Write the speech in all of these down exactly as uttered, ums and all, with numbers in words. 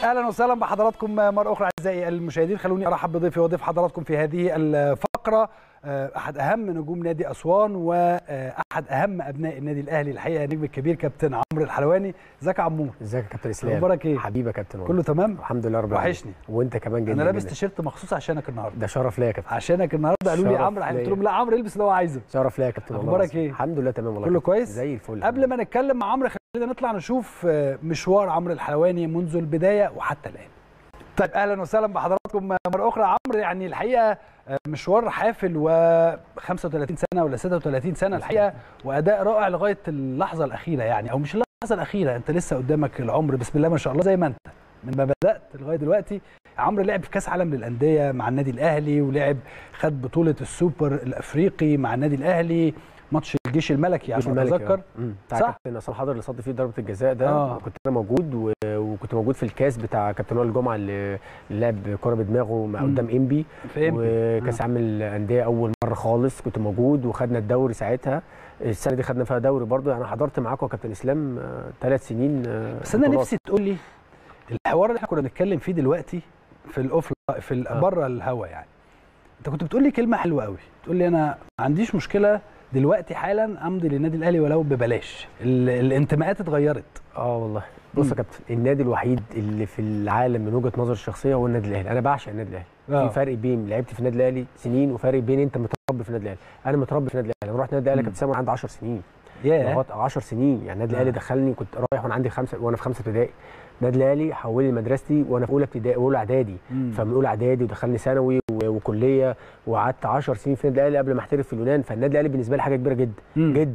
اهلا وسهلا بحضراتكم مره اخرى اعزائي المشاهدين. خلوني ارحب بضيفي وضيف حضراتكم في هذه الفقره، احد اهم نجوم نادي اسوان واحد اهم ابناء النادي الاهلي الحقيقه، النجم الكبير كابتن عمرو الحلواني. ازيك يا عمور؟ ازيك يا كابتن اسلام؟ اخبارك ايه؟ حبيبي يا كابتن والله. كله تمام الحمد لله رب العالمين. وحشني. وانت كمان جدا. انا لابس تيشيرت مخصوص عشانك النهارده. ده شرف ليا يا كابتن. عشانك النهارده قالوا لي عمرو، قلت لهم لا عمرو يلبس اللي هو عايزه. شرف ليا يا كابتن والله. اخبارك ايه؟ الحمد لله تمام والله. كله كويس زي الفل. قبل ما نتكلم مع عمرو خلينا نطلع نشوف مشوار عمرو الحلواني منذ البدايه وحتى الان. طيب اهلا وسهلا بحضراتكم مره اخرى. عمرو يعني الحقيقه مشوار حافل و خمسة وثلاثين سنه ولا ستة وثلاثين سنه الحقيقه، واداء رائع لغايه اللحظه الاخيره يعني، او مش اللحظه الاخيره، انت لسه قدامك العمر بسم الله ما شاء الله زي ما انت من ما بدات لغايه دلوقتي. عمرو لعب في كاس عالم للانديه مع النادي الاهلي، ولعب خد بطوله السوبر الافريقي مع النادي الاهلي، ماتش الجيش الملكي على ما اتذكر. صح كابتن عصام حضر اللي صد فيه ضربه الجزاء ده. آه. كنت انا موجود و... وكنت موجود في الكاس بتاع كابتن وائل الجمعه اللي لعب كره بدماغه مع قدام انبي، وكاس عالم الانديه اول مره خالص كنت موجود، وخدنا الدوري ساعتها. السنه دي خدنا فيها دوري برضو. يعني حضرت معاكم يا كابتن اسلام ثلاث سنين. بس انا نفسي تقول لي الحوار اللي احنا كنا بنتكلم فيه دلوقتي في الاوف في آه. بره الهوا، يعني انت كنت بتقول لي كلمه حلوه قوي، تقول لي انا ما عنديش مشكله دلوقتي حالا امضي للنادي الاهلي ولو ببلاش. الانتماءات اتغيرت. اه والله بص يا كابتن، النادي الوحيد اللي في العالم من وجهه نظري الشخصيه هو النادي الاهلي. انا بعشق النادي الاهلي. آه. في فرق بين لعبت في النادي الاهلي سنين وفرق بين انت متربي في النادي الاهلي. انا متربي في النادي الاهلي، انا رحت النادي الاهلي كابتن سامي وانا عندي عشر سنين. ياه yeah. عشر سنين يعني. النادي الاهلي دخلني كنت رايح وانا عندي خمسه وانا في خمسه ابتدائي. النادي الاهلي حول لي مدرستي وانا في اولى ابتدائي واولى اعدادي، فمن اولى اعدادي ودخلني ثانوي وكليه، وقعدت عشر سنين في النادي الاهلي قبل ما احترف في اليونان. فالنادي الاهلي بالنسبه لي حاجه كبيره جدا مم. جدا.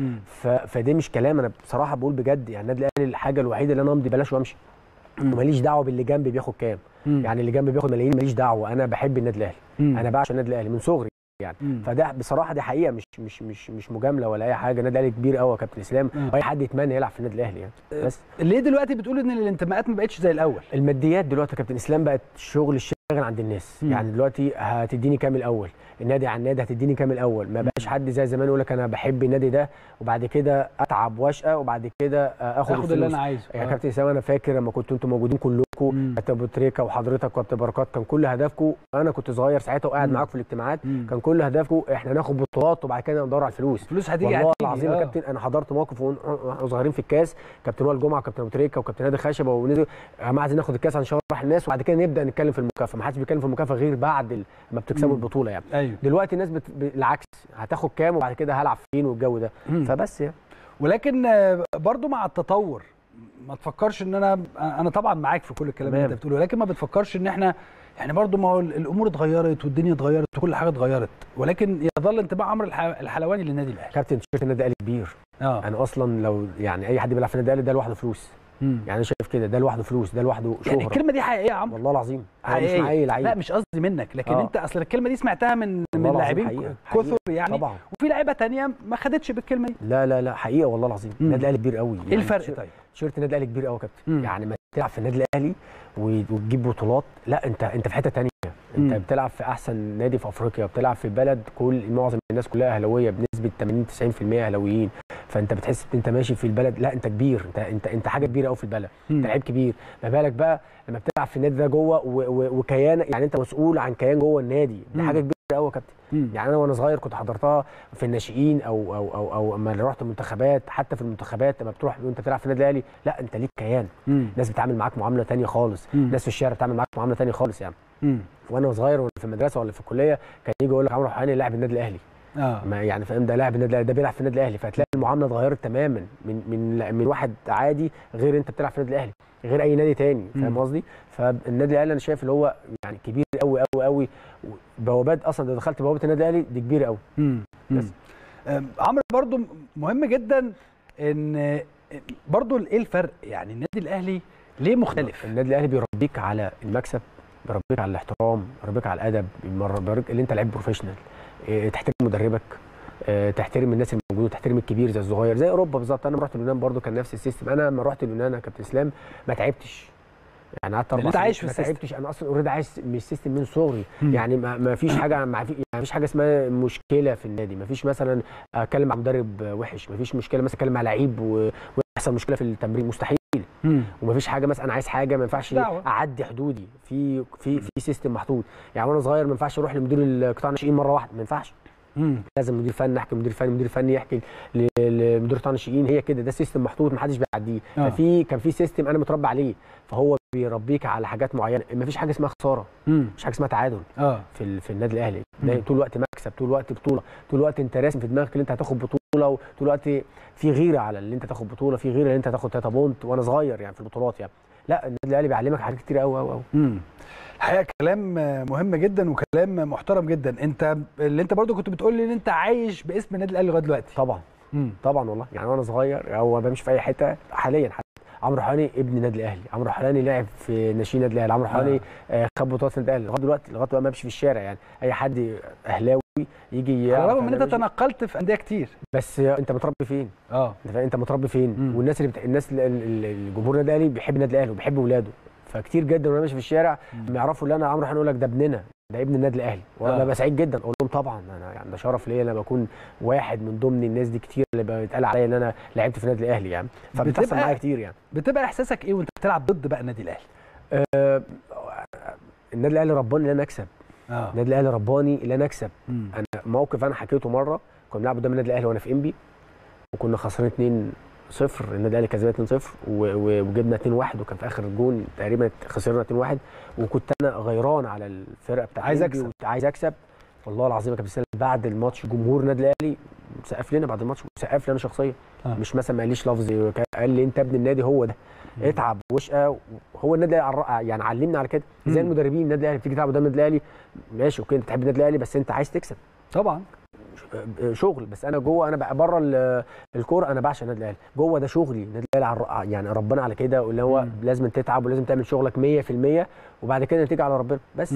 فده مش كلام، انا بصراحه بقول بجد. يعني النادي الاهلي الحاجه الوحيده اللي انا امضي بلاش وامشي، وماليش دعوه باللي جنبي بياخد كام. مم. يعني اللي جنبي بياخد ملايين ماليش دعوه، انا بحب النادي الاهلي. انا بعشق النادي الاهلي من صغري يعني. مم. فده بصراحه دي حقيقه، مش مش مش مش مجامله ولا اي حاجه. النادي الاهلي كبير قوي يا كابتن اسلام، واي حد يتمنى يلعب في النادي الاهلي يعني. بس ليه دلوقتي بتقول ان الانتماءات ما بقتش زي الاول؟ الماديات دلوقتي يا كابتن اسلام بقت شغل الشغل عند الناس. مم. يعني دلوقتي هتديني كام الاول؟ النادي عن النادي هتديني كام الاول؟ ما بقاش حد زي زمان يقول لك انا بحب النادي ده وبعد كده اتعب واشقى وبعد كده اخد اخد اللي انا عايزه. يا كابتن اسلام انا فاكر لما كنتوا انتوا موجودين كلكم، كابتن ابو تريكه وحضرتك وكابتن بركات، كان كل هدفكم، انا كنت صغير ساعتها وقاعد معاكم في الاجتماعات، كان كل هدفكم احنا ناخد بطولات وبعد كده ندور على الفلوس. الفلوس هتيجي والله العظيم يا كابتن. انا حضرت موقف واحنا صغيرين في الكاس، كابتن وائل الجمعه وكابتن ابو تريكه وكابتن نادي خشبه ونزل يا جماعه عايزين ناخد الكاس هنشرح الناس وبعد كده نبدا نتكلم في المكافاه. ما حدش بيتكلم في المكافاه غير بعد ما بتكسبوا البطوله يعني. أيوه. دلوقتي الناس بت... بالعكس، هتاخد كام وبعد كده هلعب فين والجو ده. مم. فبس يعني. ولكن برضو مع التطور ما تفكرش ان انا انا طبعا معاك في كل الكلام اللي انت بتقوله، لكن ما بتفكرش ان احنا يعني برضو ما هو الامور اتغيرت والدنيا اتغيرت وكل حاجه اتغيرت، ولكن يظل انتماء عمرو الحلواني للنادي الاهلي. كابتن تيشيرت النادي الاهلي كبير. اه انا اصلا لو يعني اي حد بيلعب في النادي الاهلي ده لوحده فلوس. مم. يعني انا شايف كده، ده لوحده فلوس، ده لوحده شهره. يعني الكلمه دي حقيقيه يا عمرو؟ والله العظيم حقيقيه. مش معايا لعيب، لا مش قصدي منك، لكن آه. انت اصل الكلمه دي سمعتها من من لاعبين كثر يعني طبعا. وفي لعيبه ثانيه ما خدتش بالكلمه دي. لا لا لا حقيقه والله العظيم. النادي الاهلي كبير قوي. يعني ايه الفرق طيب؟ تيشيرت النادي الاهلي كبير قوي يا كابتن. يعني ما تلعب في النادي الاهلي وتجيب بطولات، لا انت انت في حته ثانيه. انت مم. بتلعب في احسن نادي في افريقيا، بتلعب في بلد كل معظم الناس كلها اهلاويه بنسبه ثمانين تسعين في المية اهلاويين، فانت بتحس انت ماشي في البلد، لا انت كبير، انت انت انت حاجه كبيره قوي في البلد. مم. انت لعيب كبير، ما بالك بقى لما بتلعب في النادي ده جوه وكيان، يعني انت مسؤول عن كيان جوه النادي، دي حاجه كبيره قوي يا كابتن. يعني انا وانا صغير كنت حضرتها في الناشئين او او او او اما رحت المنتخبات، حتى في المنتخبات لما بتروح وانت بتلعب في النادي الاهلي، لا انت ليك كيان. مم. ناس بتتعامل معاك معامله ثانيه خالص. مم. ناس في الشارع بتتعامل معاك معامله ثانيه خالص يعني. مم. وانا صغير وانا في المدرسه ولا في الكليه كان يجي يقول لك عمرو الحلواني لاعب النادي الاهلي. اه ما يعني فاهم، ده لاعب النادي الاهلي، ده بيلعب في النادي الاهلي، فتلاقي المعامله اتغيرت تماما من من من واحد عادي غير انت بتلعب في النادي الاهلي غير اي نادي تاني. فاهم قصدي؟ فالنادي الاهلي انا شايف اللي هو يعني كبير قوي قوي قوي. بوابات اصلا لو دخلت بوابه النادي الاهلي دي كبيره قوي. بس عمرو برضو مهم جدا ان برضو ايه الفرق يعني النادي الاهلي ليه مختلف؟ النادي الاهلي بيربيك على المكسب، بيربيك على الاحترام، بيربيك على الادب، بيربيك اللي انت لعيب بروفيشنال، تحترم مدربك، تحترم الناس الموجوده، تحترم الكبير زي الصغير، زي اوروبا بالظبط. انا لما رحت اليونان برضو كان نفس السيستم. انا لما رحت اليونان يا كابتن اسلام ما تعبتش، يعني قعدت اربع سنين ما تعبتش. انا اصلا اوريدي عايش من السيستم من صغري. يعني ما, ما فيش حاجه ما فيش حاجه اسمها مشكله في النادي، ما فيش مثلا اتكلم مع مدرب وحش، ما فيش مشكله مثلا اتكلم مع لعيب ويحصل مشكله في التمرين، مستحيل. ومفيش حاجه مثلا انا عايز حاجه ما ينفعش اعدي حدودي في في في سيستم محطوط. يعني وانا صغير ما ينفعش اروح لمدير القطاع الناشئين مره واحده، ما ينفعش. مم. لازم مدير فني احكي مدير فني، مدير فني يحكي لمدير قطاع الناشئين. هي كده، ده سيستم محطوط ما حدش بيعديه. آه. ففي كان في سيستم انا متربى عليه، فهو بيربيك على حاجات معينه. ما فيش حاجه اسمها خساره، مفيش حاجه اسمها تعادل. اه في في النادي الاهلي طول الوقت مكسب، طول الوقت بطوله، طول الوقت انت راسم في دماغك ان انت هتاخد بطوله، وطول الوقت في غيره على اللي انت تاخد بطوله، في غيره ان انت تاخد ثلاثة بونت وانا صغير يعني في البطولات. يعني لا، النادي الاهلي بيعلمك حاجات كتير قوي قوي قوي. الحقيقه كلام مهم جدا وكلام محترم جدا. انت اللي انت برضو كنت بتقول لي ان انت عايش باسم النادي الاهلي لغايه دلوقتي. طبعا مم. طبعا والله. يعني وانا صغير او بمشي في اي حته حاليا، حتى عمرو حلاني ابن النادي الاهلي، عمرو حلاني لعب في ناشئين النادي الاهلي، عمرو حلاني آه. خد بطولات النادي الاهلي لغايه دلوقتي، لغايه ما بمشي في الشارع. يعني اي حد اهلاوي يجي على الرغم ان انت تنقلت في انديه كتير، بس انت متربي فين؟ اه انت متربي فين؟ مم. والناس اللي بت... الناس الجمهور النادي الاهلي بيحب النادي الاهلي وبيحب اولاده، فكتير جدا وانا ماشي في الشارع بيعرفوا ان انا عمرو حلاني، يقول لك ده ابننا، ده ابن النادي الاهلي. وانا ببقى سعيد جدا، اقول لهم طبعا انا يعني ده شرف ليا انا بكون واحد من ضمن الناس دي كتير اللي بيتقال عليا ان انا لعبت في النادي الاهلي. يعني فبتحصل معايا كتير. يعني بتبقى احساسك ايه وانت بتلعب ضد بقى النادي الاهلي؟ آه النادي الاهلي رباني ان انا اكسب. آه. النادي الاهلي رباني ان انا اكسب. مم. انا موقف انا حكيته مره، كنا بنلعب قدام النادي الاهلي وانا في انبي، وكنا خسرانين اتنين صفر، النادي الاهلي كسبنا اتنين صفر وجبنا اتنين واحد، وكان في اخر الجون تقريبا خسرنا اتنين واحد، وكنت انا غيران على الفرقه بتاعتي، عايز اكسب عايز اكسب. والله العظيم يا كابتن بعد الماتش جمهور النادي الاهلي سقف لنا بعد الماتش، وسقف لي انا شخصيا. آه. مش مثلا ما قاليش لفظ، قال لي انت ابن النادي، هو ده اتعب واشقى. هو النادي يعني علمنا على كده. زي المدربين النادي الاهلي بتيجي تلعب قدام النادي الاهلي ماشي اوكي، انت بتحب النادي الاهلي بس انت عايز تكسب طبعا، شغل. بس انا جوه، انا بقى بره الكوره انا بعشق النادي الاهلي، جوه ده شغلي. النادي الاهلي يعني ربنا على كده، واللي هو مم. لازم تتعب ولازم تعمل شغلك مية في المية، وبعد كده نتيجه على ربنا بس.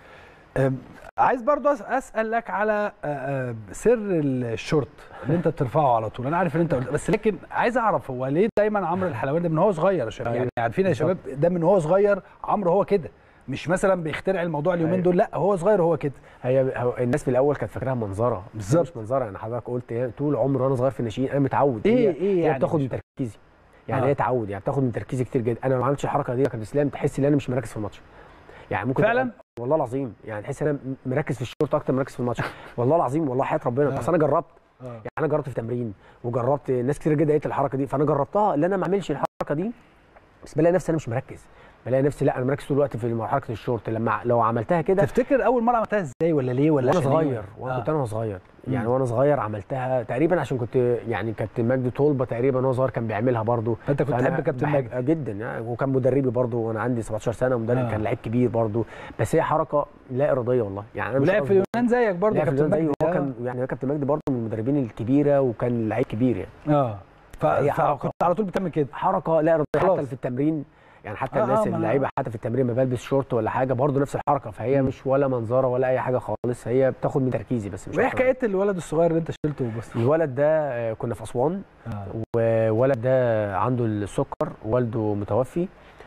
عايز برضو اسالك على سر الشورت اللي انت بترفعه على طول. انا عارف ان انت قلت، بس لكن عايز اعرف هو ليه دايما عمرو الحلواني ده من هو صغير يا شباب؟ يعني عارفين يا شباب ده من هو صغير عمرو هو كده، مش مثلا بيخترع الموضوع اليومين دول، لا هو صغير هو كده. هي الناس في الاول كانت فاكراها منظره، بالظبط مش منظره. يعني حضرتك قلت يعني طول عمري وانا صغير في الناشئين انا متعود. ايه هي ايه هي يعني بتاخد من تركيزي. يعني هي آه. تعود، يعني بتاخد من تركيزي كتير جدا. انا لو ما عملتش الحركه دي يا كابتن اسلام تحس ان انا مش مركز في الماتش. يعني ممكن فعلا والله العظيم، يعني تحس ان انا مركز في الشوط اكتر من مركز في الماتش. والله العظيم، والله حياه ربنا. بس آه. انا جربت آه. يعني انا جربت في تمرين، وجربت ناس كتير جدا قالت الحركه دي، فانا جربتها ان انا ما اعملش الحركه دي، بس بلاقي نفسي انا مش مركز، بلاقي نفسي لا انا مركز طول الوقت في حركه الشورت. لما لو عملتها كده تفتكر اول مره عملتها ازاي ولا ليه ولا وانا صغير؟ وانا آه. كنت انا صغير يعني وانا صغير عملتها تقريبا عشان كنت يعني كابتن مجدي طلبه تقريبا وهو صغير كان بيعملها برده. انت كنت تحب كابتن مجدي جدا يعني، وكان مدربي برده وانا عندي سبعتاشر سنه، ومدرب آه. كان لعيب كبير برده. بس هي حركه لا اراديه والله. يعني انا ولعب في اليونان زيك برده كابتن مجدي. هو كان يعني كابتن مجدي برده من المدربين الكبيره، وكان لعيب كبير يعني. اه فكنت على طول بتعمل كده حركه لا اراديه حتى في التمرين. يعني حتى آه الناس آه اللعيبه حتى في التمرين ما بلبس شورت ولا حاجه برضه نفس الحركه. فهي م. مش ولا منظره ولا اي حاجه خالص، هي بتاخد من تركيزي بس. مش وايه حكايه الولد الصغير اللي انت شلته بس؟ الولد ده كنا في اسوان آه. وولد ده عنده السكر، والده متوفي،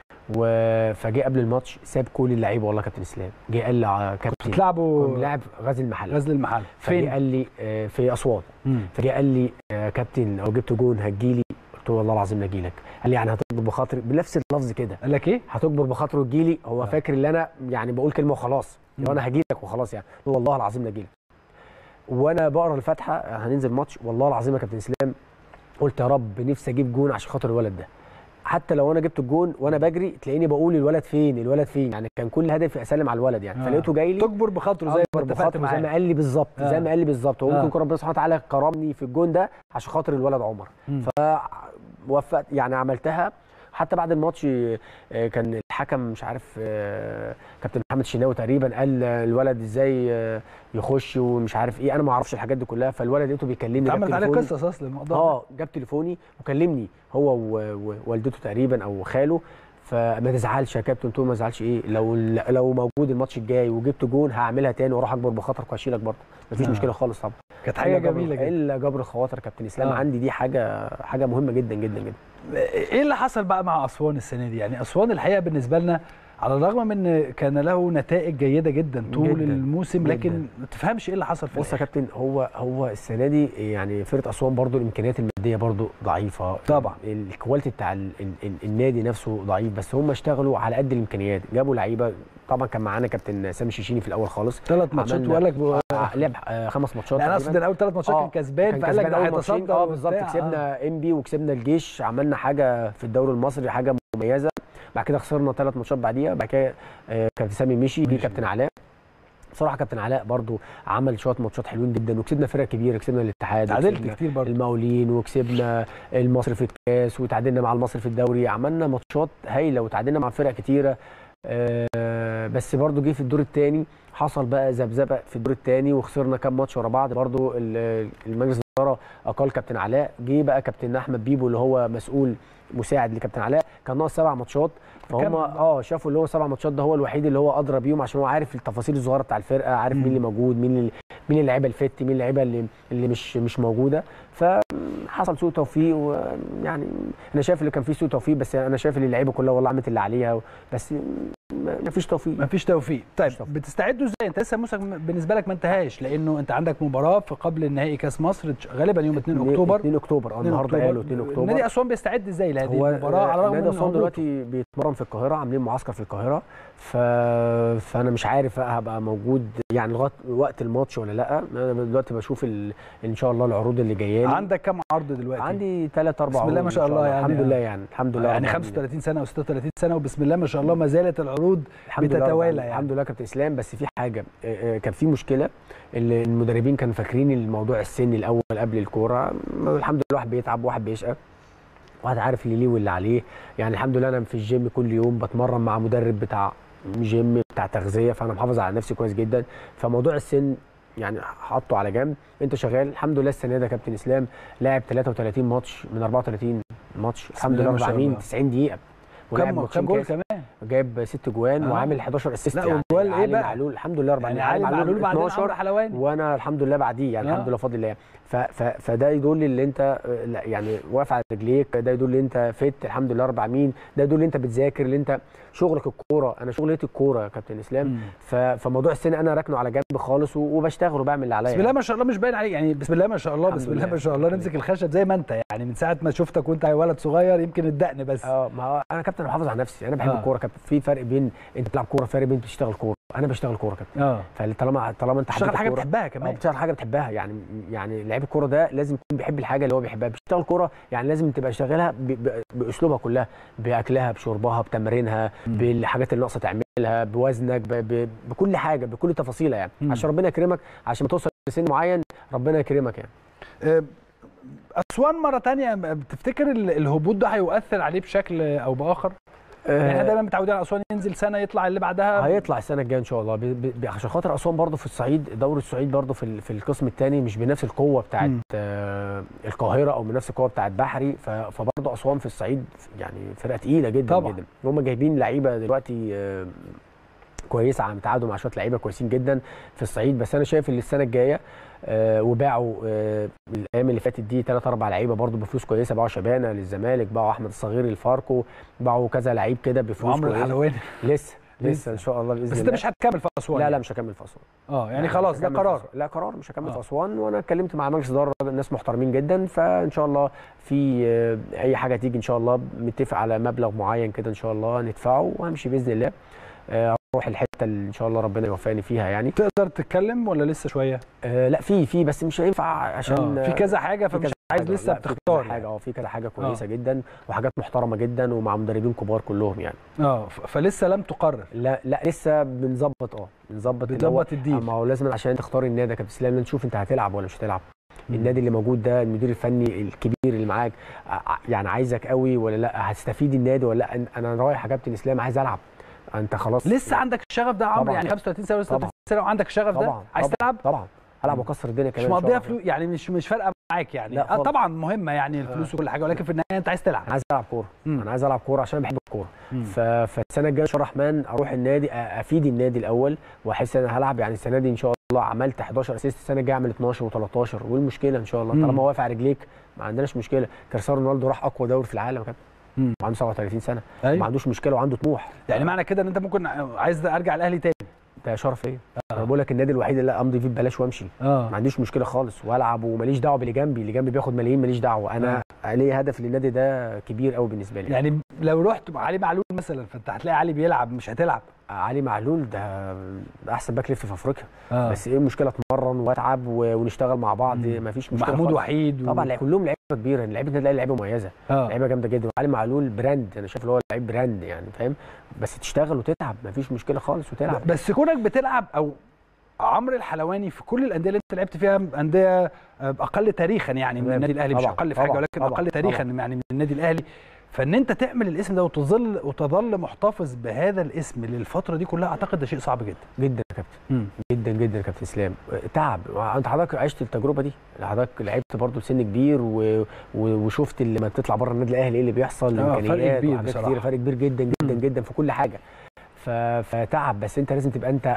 فجه قبل الماتش ساب كل اللعيبه. والله كابتن اسلام جه قال لي كابتن بتلعبوا كنت لاعب غزل المحله. غزل المحله فين؟ قال لي في اسوان. فجه قال لي كابتن لو جبت جون هتجيلي. قلت له والله العظيم لاجي لك. قال لي يعني هتكبر بخاطري، بنفس اللفظ كده. قال لك ايه؟ هتكبر بخاطره وتجي لي. هو آه. فاكر ان انا يعني بقول كلمه وخلاص، لو انا هجي لك وخلاص. يعني قلت له والله العظيم لاجي لك. وانا بقرا الفاتحه هننزل ماتش، والله العظيم يا كابتن اسلام قلت يا رب نفسي اجيب جون عشان خاطر الولد ده. حتى لو انا جبت الجون وانا بجري تلاقيني بقول الولد فين الولد فين. يعني كان كل هدفي اسلم على الولد يعني. آه. فلقيته جاي لي تكبر بخاطره زي ما اتفقت معاه، زي ما قال لي بالظبط. آه. زي ما قال لي بالظبط. هو ممكن يكون ربنا سبحانه وتعالى كرمني في الجون ده عشان خاطر الولد عمر. فوفقت يعني عملتها. حتى بعد الماتش كان الحكم مش عارف كابتن محمد شناوي تقريبا قال الولد ازاي يخش ومش عارف ايه. انا ما اعرفش الحاجات دي كلها. فالولد لقيته بيكلمني، عملت عليه قصص اصلا الموضوع اه جاب تليفوني وكلمني هو ووالدته تقريبا او خاله. فما تزعلش يا كابتن. قلت له ما تزعلش ايه، لو لو موجود الماتش الجاي وجبت جون هعملها تاني واروح اكبر بخاطرك واشيلك برضه. مفيش آه. مشكله خالص طبعا. كانت حاجه جميله جدا. الا جبر الخواطر كابتن اسلام. آه. عندي دي حاجه حاجه مهمه جدا جدا جدا. ايه اللي حصل بقى مع اسوان السنه دي؟ يعني اسوان الحقيقه بالنسبه لنا على الرغم من كان له نتائج جيده جدا طول جداً الموسم، لكن جداً. ما تفهمش ايه اللي حصل في بص يا كابتن، هو هو السنه دي يعني فرقه اسوان برضو الامكانيات الماديه برضو ضعيفه طبعا، الكواليتي بتاع ال ال ال النادي نفسه ضعيف، بس هم اشتغلوا على قد الامكانيات، جابوا لعيبه. طبعا كان معانا كابتن سامي شيشيني في الاول خالص، ثلاث ماتشات وقال لك ب... لعب خمس ماتشات. انا اقصد اول ثلاث ماتشات كان كسبان، فقال لك ده هيتصدر. اه بالظبط، كسبنا انبي وكسبنا الجيش، عملنا حاجه في الدوري المصري حاجه مميزه. بعد كده خسرنا ثلاث ماتشات بعديها، بعد كده كابتن سامي مشي، جه كابتن علاء. بصراحه كابتن علاء برضو عمل شويه ماتشات حلوين جدا، وكسبنا فرق كبيره، كسبنا الاتحاد، تعادلت كتير برضو، المقاولين، وكسبنا المصري في الكاس، وتعادلنا مع المصري في الدوري. عملنا ماتشات هايله وتعادلنا مع فرق كتيره. آه بس برضو جه في الدور الثاني حصل بقى ذبذبه في الدور الثاني، وخسرنا كام ماتش ورا بعض. برضو المجلس الاداره اقال كابتن علاء، جه بقى كابتن احمد بيبو اللي هو مسؤول مساعد لكابتن علاء، كان ناقص سبع ماتشات. فهم اه شافوا اللي هو سبع ماتشات ده هو الوحيد اللي هو ادرى بيهم، عشان هو عارف التفاصيل الصغيره بتاع الفرقه، عارف مين اللي موجود، مين اللي مين اللعيبه الفت، مين اللعيبه اللي اللي مش مش موجوده. فحصل سوء توفيق، ويعني انا شايف اللي كان فيه سوء توفيق، بس انا شايف ان اللعيبه كلها والله عملت اللي عليها، بس ما فيش توفيق. ما فيش توفيق. طيب بتستعدوا ازاي؟ انت لسه موسم بالنسبه لك ما انتهاش، لانه انت عندك مباراه في قبل النهائي كاس مصر غالبا يوم اثنين اكتوبر. اثنين اكتوبر اه النهارده قالوا اثنين اكتوبر. نادي اسوان بيستعد ازاي لهذه المباراه على الرغم من نادي اسوان دلوقتي بيتمرن في القاهره، عاملين معسكر في القاهره، ف... فانا مش عارف هبقى موجود يعني لغايه وقت الماتش ولا لا. انا دلوقتي بشوف ال... ان شاء الله العروض اللي جايه لي. عندك كم عرض دلوقتي؟ عندي ثلاث اربع عروض بسم الله ما شاء الله، يعني الحمد لله يعني الحمد لله يعني خمسة وثلاثين سنه او ستة وثلاثين سنه، وبسم الله ما شاء الله ما زالت العروض بتتوالى يعني. الحمد لله كابتن اسلام. بس في حاجه كان في مشكله، اللي المدربين كانوا فاكرين الموضوع السني الاول قبل الكوره. الحمد لله واحد بيتعب وواحد بيشقى، واحد عارف اللي ليه واللي عليه. يعني الحمد لله انا في الجيم كل يوم بتمرن مع مدرب بتاع جيم بتاع تغذيه، فانا محافظ على نفسي كويس جدا. فموضوع السن يعني حاطه على جنب، انت شغال الحمد لله. السنه ده كابتن اسلام لاعب ثلاثة وثلاثين ماتش من أربعة وثلاثين ماتش الحمد لله، عاملين تسعين دقيقه، وكم كم جول كمان، جايب ست جوان آه. وعامل حداشر اسيست. لا يعني وجوال ايه بقى؟ معلول الحمد لله ربنا يعني علي معلول بعدين عمرو حلواني، وانا الحمد لله بعديه يعني آه. الحمد لله بفضل الله. فده يدل ان انت يعني واقف على رجليك، ده يدل ان انت فت الحمد لله رب العالمين، ده يدل ان انت بتذاكر، ان انت شغلك الكوره. انا شغلتي الكوره يا كابتن اسلام. فموضوع السن انا راكنه على جنب خالص وبشتغل وبعمل اللي عليا. بسم الله ما شاء الله مش باين عليك يعني، بسم الله ما شاء الله بسم الله ما شاء الله نمسك الخشب زي ما انت يعني من ساعه ما شفتك وانت ولد صغير، يمكن الدقن بس. اه ما هو انا كابتن محافظ على نفسي، انا بحب آه. الكوره كابتن. في فرق بين انت بتلعب كوره، فرق بين انت بتشتغل كوره. انا بشتغل كوره كابتن اه فطالما طالما انت بتشتغل حاجه بتحبها كمان. اه بتشتغل حاجه بتحبها يعني يعني لعيب الكوره ده لازم يكون بيحب الحاجه اللي هو بيحبها. بيشتغل كوره يعني لازم تبقى شغالها باسلوبها كلها، باكلها، بشربها، بتمرينها، بالحاجات اللي ناقصه تعملها، بوزنك، ب... ب... بكل حاجه، بكل تفاصيلها يعني م. عشان ربنا يكرمك، عشان ما توصل لسن معين ربنا يكرمك يعني. أه اسوان مره ثانيه بتفتكر الهبوط ده هيؤثر عليه بشكل او باخر؟ يعني احنا دايما متعودين على اسوان ينزل سنه يطلع اللي بعدها. هيطلع السنه الجايه ان شاء الله، عشان خاطر اسوان برضه في الصعيد، دوري الصعيد برضه في في القسم الثاني مش بنفس القوه بتاعت آه القاهره او بنفس القوه بتاعت بحري. فبرضه اسوان في الصعيد يعني فرقه ثقيله جدا طبعا. جدا. هم جايبين لعيبه دلوقتي آه كويسه، عم تعادوا مع شويه لعيبه كويسين جدا في الصعيد. بس انا شايف ان السنه الجايه آه وباعوا آه الايام اللي فاتت دي ثلاث اربع لعيبه برضو بفلوس كويسه. باعوا شبانه للزمالك، باعوا احمد الصغير للفاركو، باعوا كذا لعيب كده بفلوس كويسه. وعمرو الحلواني لسه لسه ان شاء الله باذن الله. بس انت مش هتكمل في اسوان؟ لا لا مش هكمل في اسوان. اه يعني, يعني خلاص ده قرار؟ لا قرار مش هكمل آه. في اسوان. وانا اتكلمت مع مجلس اداره، الناس محترمين جدا، فان شاء الله في آه اي حاجه تيجي ان شاء الله متفق على مبلغ معين كده ان شاء الله ندفعه وهمشي باذن الله. آه اروح الحته اللي ان شاء الله ربنا يوفقني فيها يعني. تقدر تتكلم ولا لسه شويه؟ آه لا في في بس مش هينفع عشان آه في كذا حاجه فمش كذا عايز حاجة. لسه بتختار حاجه. اه في كذا حاجه كويسه آه. جدا وحاجات محترمه جدا ومع مدربين كبار كلهم يعني. اه فلسه لم تقرر؟ لا لا لسه بنظبط اه بنظبط بنظبط الديل. ما هو لازم عشان تختار النادي يا كابتن اسلام نشوف انت هتلعب ولا مش هتلعب. النادي اللي موجود ده المدير الفني الكبير اللي معاك يعني عايزك قوي ولا لا، هتستفيد النادي ولا لا. انا رايح يا كابتن اسلام عايز العب. انت خلاص لسه عندك الشغف ده يا عمرو؟ يعني خمسة وثلاثين سنه ستة وثلاثين سنه وعندك الشغف ده؟ عايز تلعب؟ طبعا هلعب واكسر الدنيا كمان. مش مقضيها فلوس يعني، مش مش فارقه معاك يعني؟ اه طبعا مهمه يعني الفلوس وكل حاجه، ولكن في النهايه انت عايز تلعب. عايز العب كوره. انا عايز العب كوره عشان بحب الكوره. فالسنه الجايه ان شاء الله الرحمن اروح النادي افيد النادي الاول واحس ان انا هلعب. يعني السنه دي ان شاء الله عملت حداشر اسيست، السنه الجايه اعمل اتناشر وتلتاشر، وايه المشكله ان شاء الله طالما واقف على رجليك ما عندناش مشكله. كريستيانو رونالدو راح اقوى دوري في العالم يا كابتن. مم. وعنده سبعة وثلاثين سنه، أيوة. ما عندوش مشكله وعنده طموح. يعني معنى كده ان انت ممكن عايز ارجع الاهلي تاني؟ ده شرف ليا. آه. انا بقول لك النادي الوحيد اللي امضي فيه ببلاش وامشي. اه ما عنديش مشكله خالص والعب وماليش دعوه باللي جنبي، اللي جنبي بياخد ملايين ماليش دعوه، انا آه. ليا هدف للنادي ده كبير قوي بالنسبه لي. يعني لو رحت مع علي معلول مثلا فانت هتلاقي علي بيلعب مش هتلعب. علي معلول ده احسن باك ليفت في افريقيا. آه. بس ايه المشكله؟ اتمرن واتعب ونشتغل مع بعض، ما فيش مشكله. محمود وحيد و... طبعا كلهم لعيبه كبيره، لعيبه النادي الاهلي لعيبه مميزه، آه. لعيبه جامده جدا. علي معلول براند، انا شايف اللي هو لعيب براند يعني، فاهم؟ بس تشتغل وتتعب ما فيش مشكله خالص وتلعب. بس كونك بتلعب او عمرو الحلواني في كل الانديه اللي انت لعبت فيها، انديه اقل تاريخا يعني من النادي الاهلي، مش اقل في حاجه ولكن اقل تاريخا يعني من النادي الاهلي، فان انت تعمل الاسم ده وتظل وتظل محتفظ بهذا الاسم للفتره دي كلها، اعتقد ده شيء صعب جدا جدا يا كابتن. جدا جدا يا كابتن اسلام. تعب. انت حضرتك عشت التجربه دي، حضرتك لعبت برضه سن كبير و... وشفت لما بتطلع بره النادي الاهلي ايه اللي بيحصل، امكانيات وحاجات كتير، فرق كبير جدا جدا جدا في كل حاجه. ف... فتعب، بس انت لازم تبقى انت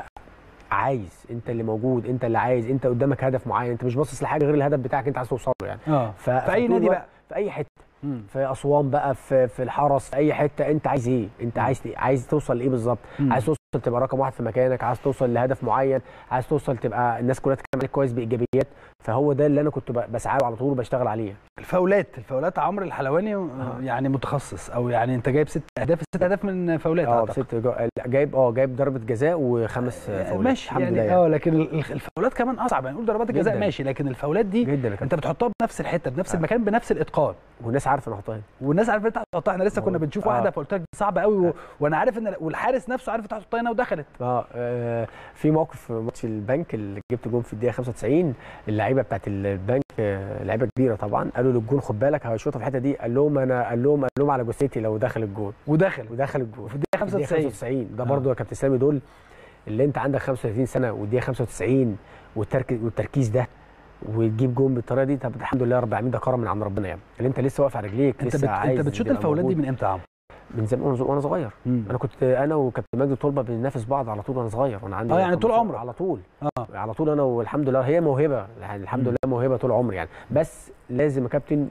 عايز، انت اللي موجود، انت اللي عايز، انت قدامك هدف معين، انت مش باصص لحاجه غير الهدف بتاعك انت عايز توصل له يعني. اه ف... في اي نادي بقى، في اي حته، مم. في اسوان بقى، في في الحرس، في اي حته، انت عايز ايه؟ انت عايز عايز توصل لايه بالظبط؟ عايز توصل تبقى رقم واحد في مكانك، عايز توصل لهدف معين، عايز توصل تبقى الناس كلها تتكلم عليك كويس بايجابيات. فهو ده اللي انا كنت بسعى له على طول وبشتغل عليه. الفاولات الفاولات عمرو الحلواني آه. يعني متخصص، او يعني انت جايب ست اهداف ست اهداف من فاولات. اه ست جايب اه جايب ضربه جزاء وخمس فاولات. ماشي الحمد يعني لله. اه لكن الفاولات كمان اصعب، يعني نقول ضربات الجزاء ماشي، لكن الفاولات دي جداً انت بتحطها بنفس الحته بنفس آه. المكان بنفس الاتقان، والناس عارفه انا احطها، والناس عارفه انت هتحطها. احنا لسه كنا بنشوف آه. واحده فقلت لك صعبه قوي و... وانا عارف ان والحارس نفسه عارف انت هتحطها هنا ودخلت. اه, آه في موقف في ماتش البنك اللي جبت جون في الدقيقه خمسة وتسعين، اللعيبه بتاعت البنك لعيبه كبيره طبعا، قالوا للجون خد بالك هيشوطها في الحته دي، قال لهم انا قال لهم قال لهم على جثتي لو دخل الجون، ودخل ودخل الجون في الدقيقه خمسة وتسعين. ده برضو يا كابتن سامي، دول اللي انت عندك خمسة وثلاثين سنه والدقيقه خمسة وتسعين والتركيز والتركيز ده وتجيب جون بالطريقه دي، طب الحمد لله رب العالمين، ده كرم من عند ربنا يعني، اللي انت لسه واقف على رجليك انت لسه بت... عايز. انت بتشوط الفاولات دي من امتى يا عمرو؟ من زمان وانا صغير. مم. انا كنت انا وكابتن مجدي طلبه بننافس بعض على طول وانا صغير، وانا عندي اه يعني طول عمرك على طول اه على طول انا، والحمد لله هي موهبه يعني، الحمد مم. لله موهبه طول عمري يعني، بس لازم يا كابتن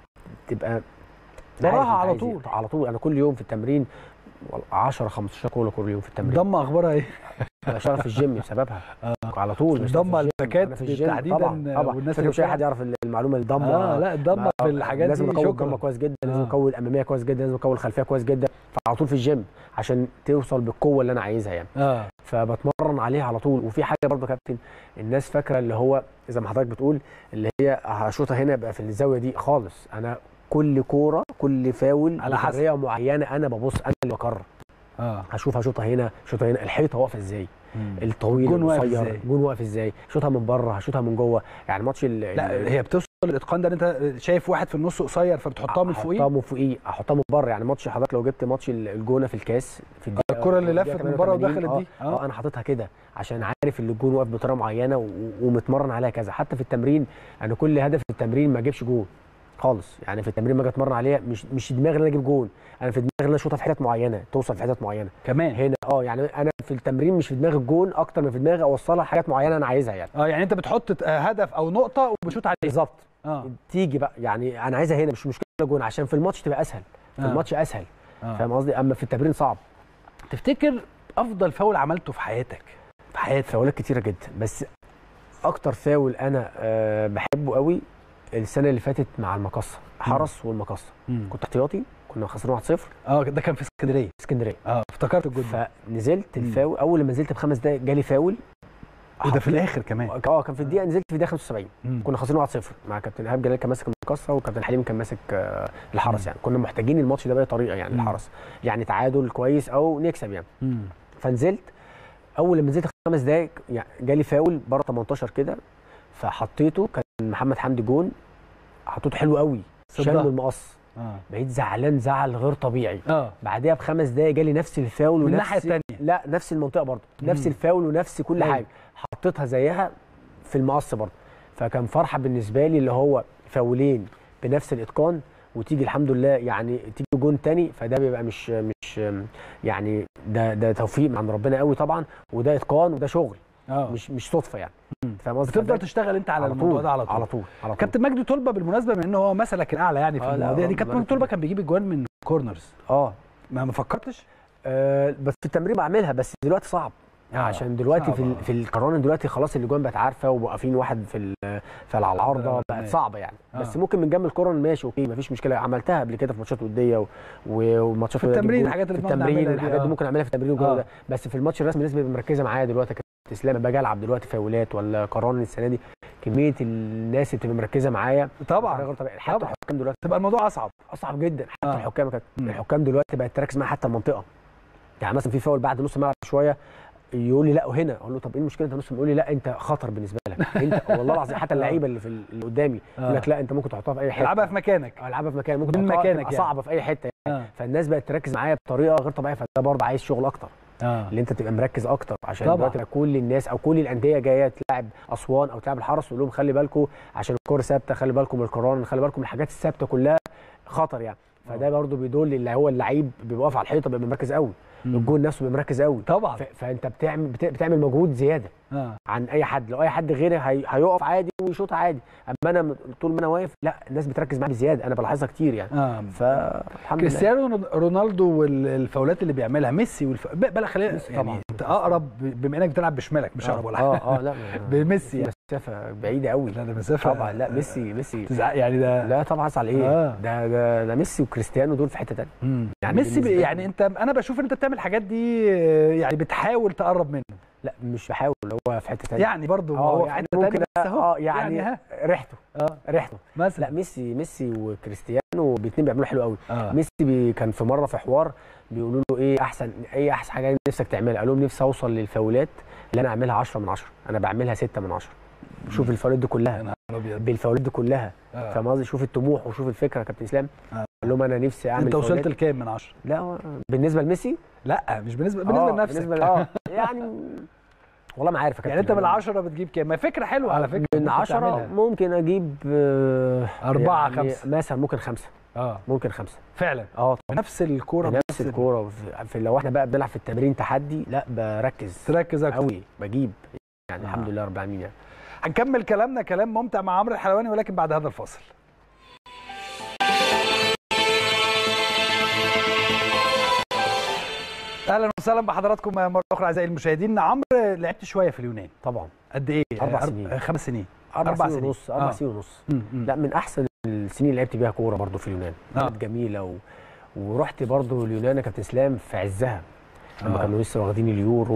تبقى براحه على طول على طول. انا كل يوم في التمرين عشرة خمستاشر كوره كل يوم في التمرين. ضمه اخبارها ايه؟ انا شغال في الجيم بسببها آه. على طول. ضمه الباكات تحديدا طبعا طبعا، والناس مش اي حد يعرف المعلومه الضمه. اه لا الضمه في الحاجات دي لازم اقوي الضمه كويس جدا، لازم آه. اقوي الاماميه كويس جدا، لازم اقوي الخلفيه كويس جدا، فعلى طول في الجيم عشان توصل بالقوه اللي انا عايزها يعني. اه فبتمرن عليها على طول. وفي حاجه برضه يا كابتن، الناس فاكره اللي هو زي ما حضرتك بتقول اللي هي هشوطها هنا يبقى في الزاويه دي خالص. انا كل كوره كل فاول على حسب معينه انا ببص، انا اللي بقرر. اه هشوف هشوطها هنا، شوطها هنا، الحيطه واقفه ازاي، الطويل القصير، الجون واقف ازاي، شوطها من بره هشوطها من جوه. يعني ماتش لا هي بتوصل للاتقان ده ان انت شايف واحد في النص قصير فبتحطها من فوقيه، احطها من فوقيه، احطها من بره. يعني ماتش حضرتك لو جبت ماتش الجونه في الكاس في الكره اللي لفت من بره ودخلت دي اه, آه انا حاططها كده عشان عارف ان الجون واقف بطريقه معينه ومتمرن عليها كذا. حتى في التمرين انا كل هدف في التمرين ما اجيبش جون خالص، يعني في التمرين ما اجي اتمرن عليها مش مش دماغي ان انا اجيب جون، انا في دماغي ان انا اشوطها في حتت معينه توصل في حتت معينه كمان هنا. اه يعني انا في التمرين مش في دماغي الجون اكتر من في دماغي اوصلها حاجات معينه انا عايزها يعني. اه يعني انت بتحط هدف او نقطه وبتشوط عليها بالظبط. اه تيجي بقى يعني انا عايزها هنا، مش مشكله جون عشان في الماتش تبقى اسهل، في آه. الماتش اسهل آه. فاهم قصدي؟ اما في التمرين صعب. تفتكر افضل فاول عملته في حياتك؟ في حياتك فاولات كتيره جدا، بس اكتر فاول انا أه بحبه قوي السنه اللي فاتت مع المقصه، حرس والمقصه، كنت احتياطي كنا خسرانين واحد صفر. اه ده كان في اسكندريه. اسكندريه اه افتكرت الجول ده. فنزلت الفاول، اول ما نزلت بخمس دقائق جالي فاول، وده في الاخر كمان. اه كان في الدقيقه، نزلت في الدقيقه خمسة وسبعين، مم. كنا خسرانين واحد صفر مع كابتن ايهاب جلال كان ماسك المقصه وكابتن حليم كان ماسك آه الحرس. مم. يعني كنا محتاجين الماتش ده باي طريقه يعني. مم. الحرس يعني تعادل كويس او نكسب يعني. مم. فنزلت اول لما نزلت خمس دقائق يعني جالي فاول بره تمنتاشر كده، فحطيته كان محمد حمدي جون، حطيته حلو قوي، شال المقص. اه بقيت زعلان زعل غير طبيعي. اه بعديها بخمس دقايق جالي نفس الفاول ونفس الناحيه الثانيه، لا نفس المنطقه برضه، نفس الفاول ونفس كل حاجه، حطيتها زيها في المقص برضه. فكان فرحه بالنسبه لي اللي هو فاولين بنفس الاتقان وتيجي الحمد لله يعني تيجي جون ثاني، فده بيبقى مش مش يعني ده ده توفيق من عند ربنا قوي طبعا، وده اتقان وده شغل. اه مش مش صدفه يعني. فاهم قصدي؟ بتفضل تشتغل انت على, على الموضوع ده على طول على طول على طول. كابتن مجدي طلبه بالمناسبه، بما ان هو مثلك الاعلى يعني في آه المواضيع دي، كابتن مجدي طلبه كان بيجيب اجوان من كورنرز اه ما ما فكرتش؟ آه، بس في التمرين بعملها، بس دلوقتي صعب. آه، عشان دلوقتي في صعبة. ال- في القران دلوقتي خلاص الاجوان بقت عارفه، وموقفين واحد في ال- في على العارضه، بقت صعبه يعني. آه. بس ممكن من جنب الكورن ماشي اوكي، مفيش مشكله. عملتها قبل كده في ماتشات وديه و- و- وماتشات في التمرين، الحاجات اللي في بنقعد التمرين نعملها دي، والحاجات دي آه. ممكن اعملها في التمرين والجو آه. ده. بس في الماتش الرسمي الناس بتبقى مركزه معايا دلوقتي كاسلام، باجي العب دلوقتي فاولات ولا قران السنه دي، كميه الناس اللي بتبقى مركزه معايا طبعا بطريقة غير طبيعية. حتى طبعا. الحكام دلوقتي تبقى الموضوع اصعب. اصعب جدا. حتى آه. آه. الحكام كانت مم. الحكام دلوقتي بقت تركز معايا حتى المنطقه. يعني مثلا في فاول بعد نص الملعب شويه يقول لي لا وهنا، اقول له طب ايه المشكله انت نص، يقول لي لا انت خطر بالنسبه لك انت. والله العظيم حتى اللعيبه اللي في ال- اللي قدامي يقول لك لا انت ممكن تحطها في اي حته، العبها في مكانك، اه العبها في مكان ممكن من تحطها مكانك تبقى يعني. صعبه في اي حته يعني. آه. فالناس بقت تركز معايا بطريقه غير طبيعيه، فده برضه عايز شغل اكتر. اه اللي انت تبقى مركز اكتر، عشان طبعا. دلوقتي بقى كل الناس او كل الانديه جايه تلعب اسوان او تلعب الحرس، تقول لهم خلي بالكم عشان الكوره ثابته، خلي بالكم من القران، خلي بالكم من الحاجات الثابته كلها خطر يعني. فده برضه بيدل اللي هو اللعيب بيبقى واقف على الحيطه بيبقى مركز قوي، الجول نفسه بيبقى مركز قوي طبعا. ف... فانت بتعمل بت... بتعمل مجهود زياده اه عن اي حد. لو اي حد غيري هي... هيقف عادي ويشوط عادي، اما انا م- طول ما انا واقف لا الناس بتركز معايا بزياده، انا بلاحظها كتير يعني. اه فالحمد لله. كريستيانو رونالدو والفاولات اللي بيعملها، ميسي والف... بلا خلينا ميسي يعني طبعا. انت اقرب بما انك بتلعب بشمالك مش اقرب ولا حاجه. اه اه لا بميسي يعني. مسافه بعيده قوي. لا ده مسافه طبعا لا ميسي ميسي تزعق يعني ده. لا طبعا ازعل ايه. آه. ده ده ده ميسي وكريستيانو دول في حته ثانيه يعني يعني ميسي ب... بالنسبة لي. يعني انت انا بشوف ان انت بتعمل الحاجات دي آه، يعني بتحاول تقرب منه لا مش بحاول، هو في حته ثانيه يعني برضه اه هو في يعني حتة ممكن تانية بس أهو. اه يعني, يعني ها ريحته اه ريحته مثلا لا ميسي ميسي وكريستيانو الاثنين بيعملوا حلو قوي. آه. ميسي بي كان في مره في حوار بيقولوا له ايه احسن ايه احسن حاجه نفسك تعملها، قال لهم نفسي اوصل للفاولات اللي انا اعملها عشرة من عشرة، انا بعملها ستة من عشرة. شوف الفاولات دي يا كلها نهار ابيض. بالفاولات دي كلها آه. فاهم قصدي. شوف الطموح وشوف الفكره يا كابتن اسلام. آه. قال لهم انا نفسي اعمل انت وصلت فاولات. لكام من عشرة؟ لا هو بالنسبه لميسي لا مش بالنسبه بالنسبه آه، لنفسك بالنسبة ل- اه يعني والله ما عارف يا كابتن. يعني انت من عشرة بتجيب كام؟ ما فكره حلوه على فكره من ممكن عشرة تعملها. ممكن اجيب آه، أربعة، يعني خمسة. مثلا ممكن خمسه اه ممكن خمسه فعلا اه نفس الكوره نفس الكوره. في- في لو احنا بقى بنلعب في التمرين تحدي لا بركز تركز اكتر. قوي بجيب يعني آه. الحمد لله رب العالمين يعني. هنكمل كلامنا كلام ممتع مع عمرو الحلواني ولكن بعد هذا الفاصل. اهلا وسهلا بحضراتكم مره اخرى اعزائي المشاهدين. عمرو لعبت شويه في اليونان، طبعا قد ايه؟ أربع أرب- سنين. خمس سنين اربع, أربع سنين سنين. ونص اربع آه. سنين ونص م- م. لا من احسن السنين اللي لعبت بيها كوره برضو في اليونان. آه. كانت جميله و... ورحت برضو اليونان يا كابتن اسلام في عزها لما آه. كانوا لسه واخدين اليورو،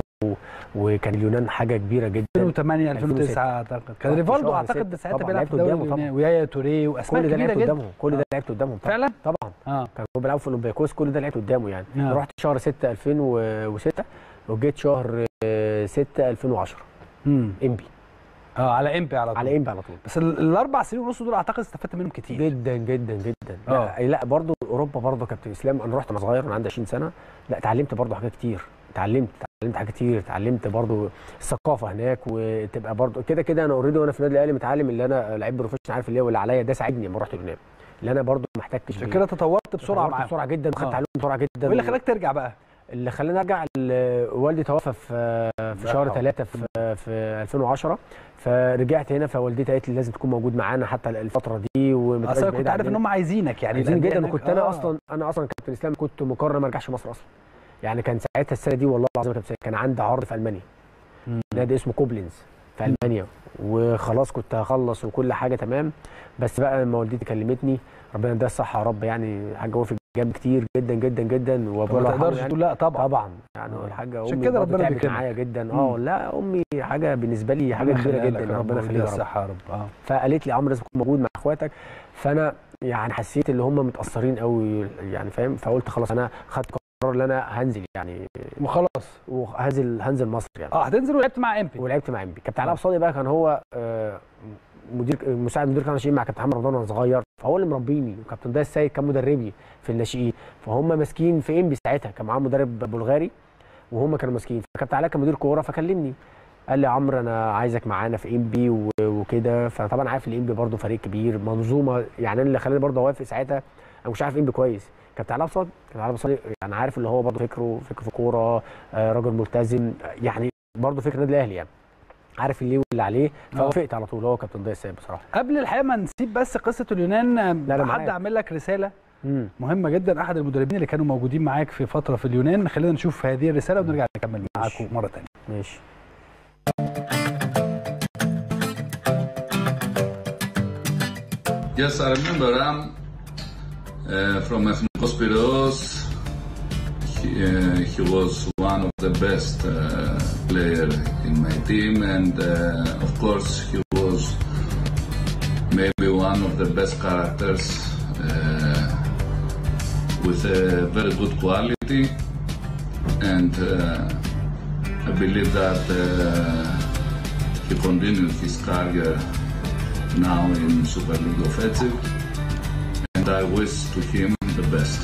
وكان اليونان حاجه كبيره جدا. ألفين وثمانية ألفين وتسعة اعتقد كان آه، ريفالدو شهر اعتقد ستة. ساعتها طبعاً بيلعب في لعبت الدوري قدامه اليوناني ويايا توريه واسماء كل ده كبيره لعبت جدا. قدامهم كل ده لعبت قدامهم طبعا. فعلا؟ طبعا اه كانوا بيلعبوا في الاولمبياكوس، كل ده لعبت قدامه يعني. آه. رحت شهر ستة ألفين وستة وجيت شهر آه، ستة ألفين وعشرة امم امبي اه على امبي على طول. على امبي على طول. بس ال- الاربع سنين ونص دول اعتقد استفدت منهم كتير جدا جدا جدا. آه. لا, لا برضه اوروبا برضه كابتن اسلام، انا رحت وانا صغير وانا عندي عشرين سنه، لا اتعلمت برضه حاجات كتير. اتعلمت اتعلمت حاجات كتير، اتعلمت برضه الثقافه هناك، وتبقى برضه كده كده انا اوريدي وانا في النادي الاهلي متعلم اللي انا لعيب بروفيشنال، عارف اللي هو اللي عليا ده ساعدني لما رحت اليونان، اللي انا برضه ما احتجتش عشان بيه. كده تطورت بسرعه اتطورت معاهم. بسرعه جدا وخدت آه. تعليم بسرعه جدا. وايه اللي خلاك ترجع بقى؟ اللي خلاني ارجع ال- والدي توفى في في شهر ثلاثة في في ألفين وعشرة، فرجعت هنا فوالدتي قالت لي لازم تكون موجود معانا حتى الفتره دي وما تبقاش اصل بعيد كنت عارف ان عننا. هم عايزينك يعني عايزين الأندية جدا. هناك. وكنت انا آه. اصلا انا اصلا كابتن اسلام كنت مقرر ما ارجعش مصر اصلا يعني. كان ساعتها السنه دي والله العظيم يا كابتن كان عندي عرض في المانيا، مم. نادي اسمه كوبلينز في المانيا، وخلاص كنت هخلص وكل حاجه تمام. بس بقى لما والدتي كلمتني ربنا يديها الصحه يا رب، يعني حاجه وقفت جنبي كتير جدا جدا جدا، وابويا ما الله يرحمه تقدرش يعني. تقول لا طبعا طبعا يعني آه. الحاجه عشان امي كده برضه ربنا تعبت بيكرمك. معايا جدا. مم. اه لا امي حاجه بالنسبه لي حاجه كبيره جدا، ربنا يخليها يا رب. الصحه يا رب. اه فقالت لي عمرو لازم تكون موجود مع اخواتك، فانا يعني حسيت ان هم متاثرين قوي يعني فاهم، فقلت خلاص انا خدت قرار ان انا هنزل يعني وخلاص. وهنزل هنزل مصر يعني. اه هتنزل ولعبت مع امبي. ولعبت مع امبي. كابتن علاء صادق بقى كان هو آه، مدير مساعد مدير قناه الناشئين مع كابتن محمد رمضان وانا صغير، فهو اللي مربيني، وكابتن ضياء السيد كان مدربي في الناشئين، فهم ماسكين في امبي ساعتها، كان معاهم مدرب بلغاري وهم كانوا ماسكين. فكابتن علاء كان مدير كوره فكلمني قال لي يا عمرو انا عايزك معانا في امبي و- وكده. فطبعا عارف الامبي برده فريق كبير منظومه يعني، انا اللي خلاني برده اوافق ساعتها انا مش عارف امبي كويس. كابتن علاء صادق كابتن علاء صادق يعني عارف اللي هو برده فكره فكره في كوره، آه، راجل ملتزم يعني، برده فكر النادي الاهلي يعني، عارف اللي واللي عليه، فوافقت على طول. هو كابتن ضياء السيد بصراحه. قبل الحقيقه ما نسيب بس قصه اليونان، لا، لا، حد معاك. عامل لك رساله مم. مهمه جدا، احد المدربين اللي كانوا موجودين معاك في فتره في اليونان. خلينا نشوف هذه الرساله ونرجع نكمل معاكم مره ثانيه. ماشي. Yes, I remember Ram uh, from Ethnikos Piraeus. He, uh, he was one of the best uh, player in my team, and uh, of course he was maybe one of the best characters uh, with a very good quality, and uh, I believe that uh, he continued his career now in Super League of Egypt, and I wish to him the best.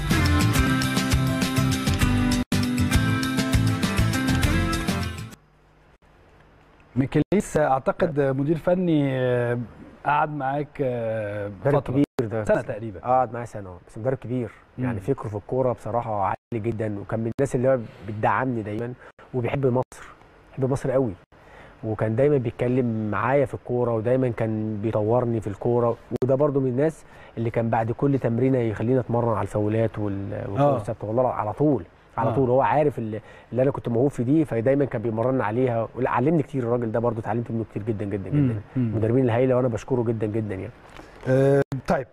ميكيليس اعتقد مدير فني قعد معاك فتره كبير، ده سنه تقريبا. قعد معايا سنه، بس مدرب كبير يعني. فكره في الكوره بصراحه عالي جدا، وكان من الناس اللي هو بتدعمني دايما وبيحب مصر، بيحب مصر قوي، وكان دايما بيتكلم معايا في الكوره، ودايما كان بيطورني في الكوره. وده برده من الناس اللي كان بعد كل تمرينه يخليني اتمرن على الفاولات والكوره الثابته، والله على طول على آه. طول. هو عارف اللي, اللي انا كنت موهوب في دي، فدايما كان بيمرني عليها، وعلمني كتير. الراجل ده برده اتعلمت منه كتير جدا جدا جدا. المدربين الهايله، وانا بشكره جدا جدا يعني. أه طيب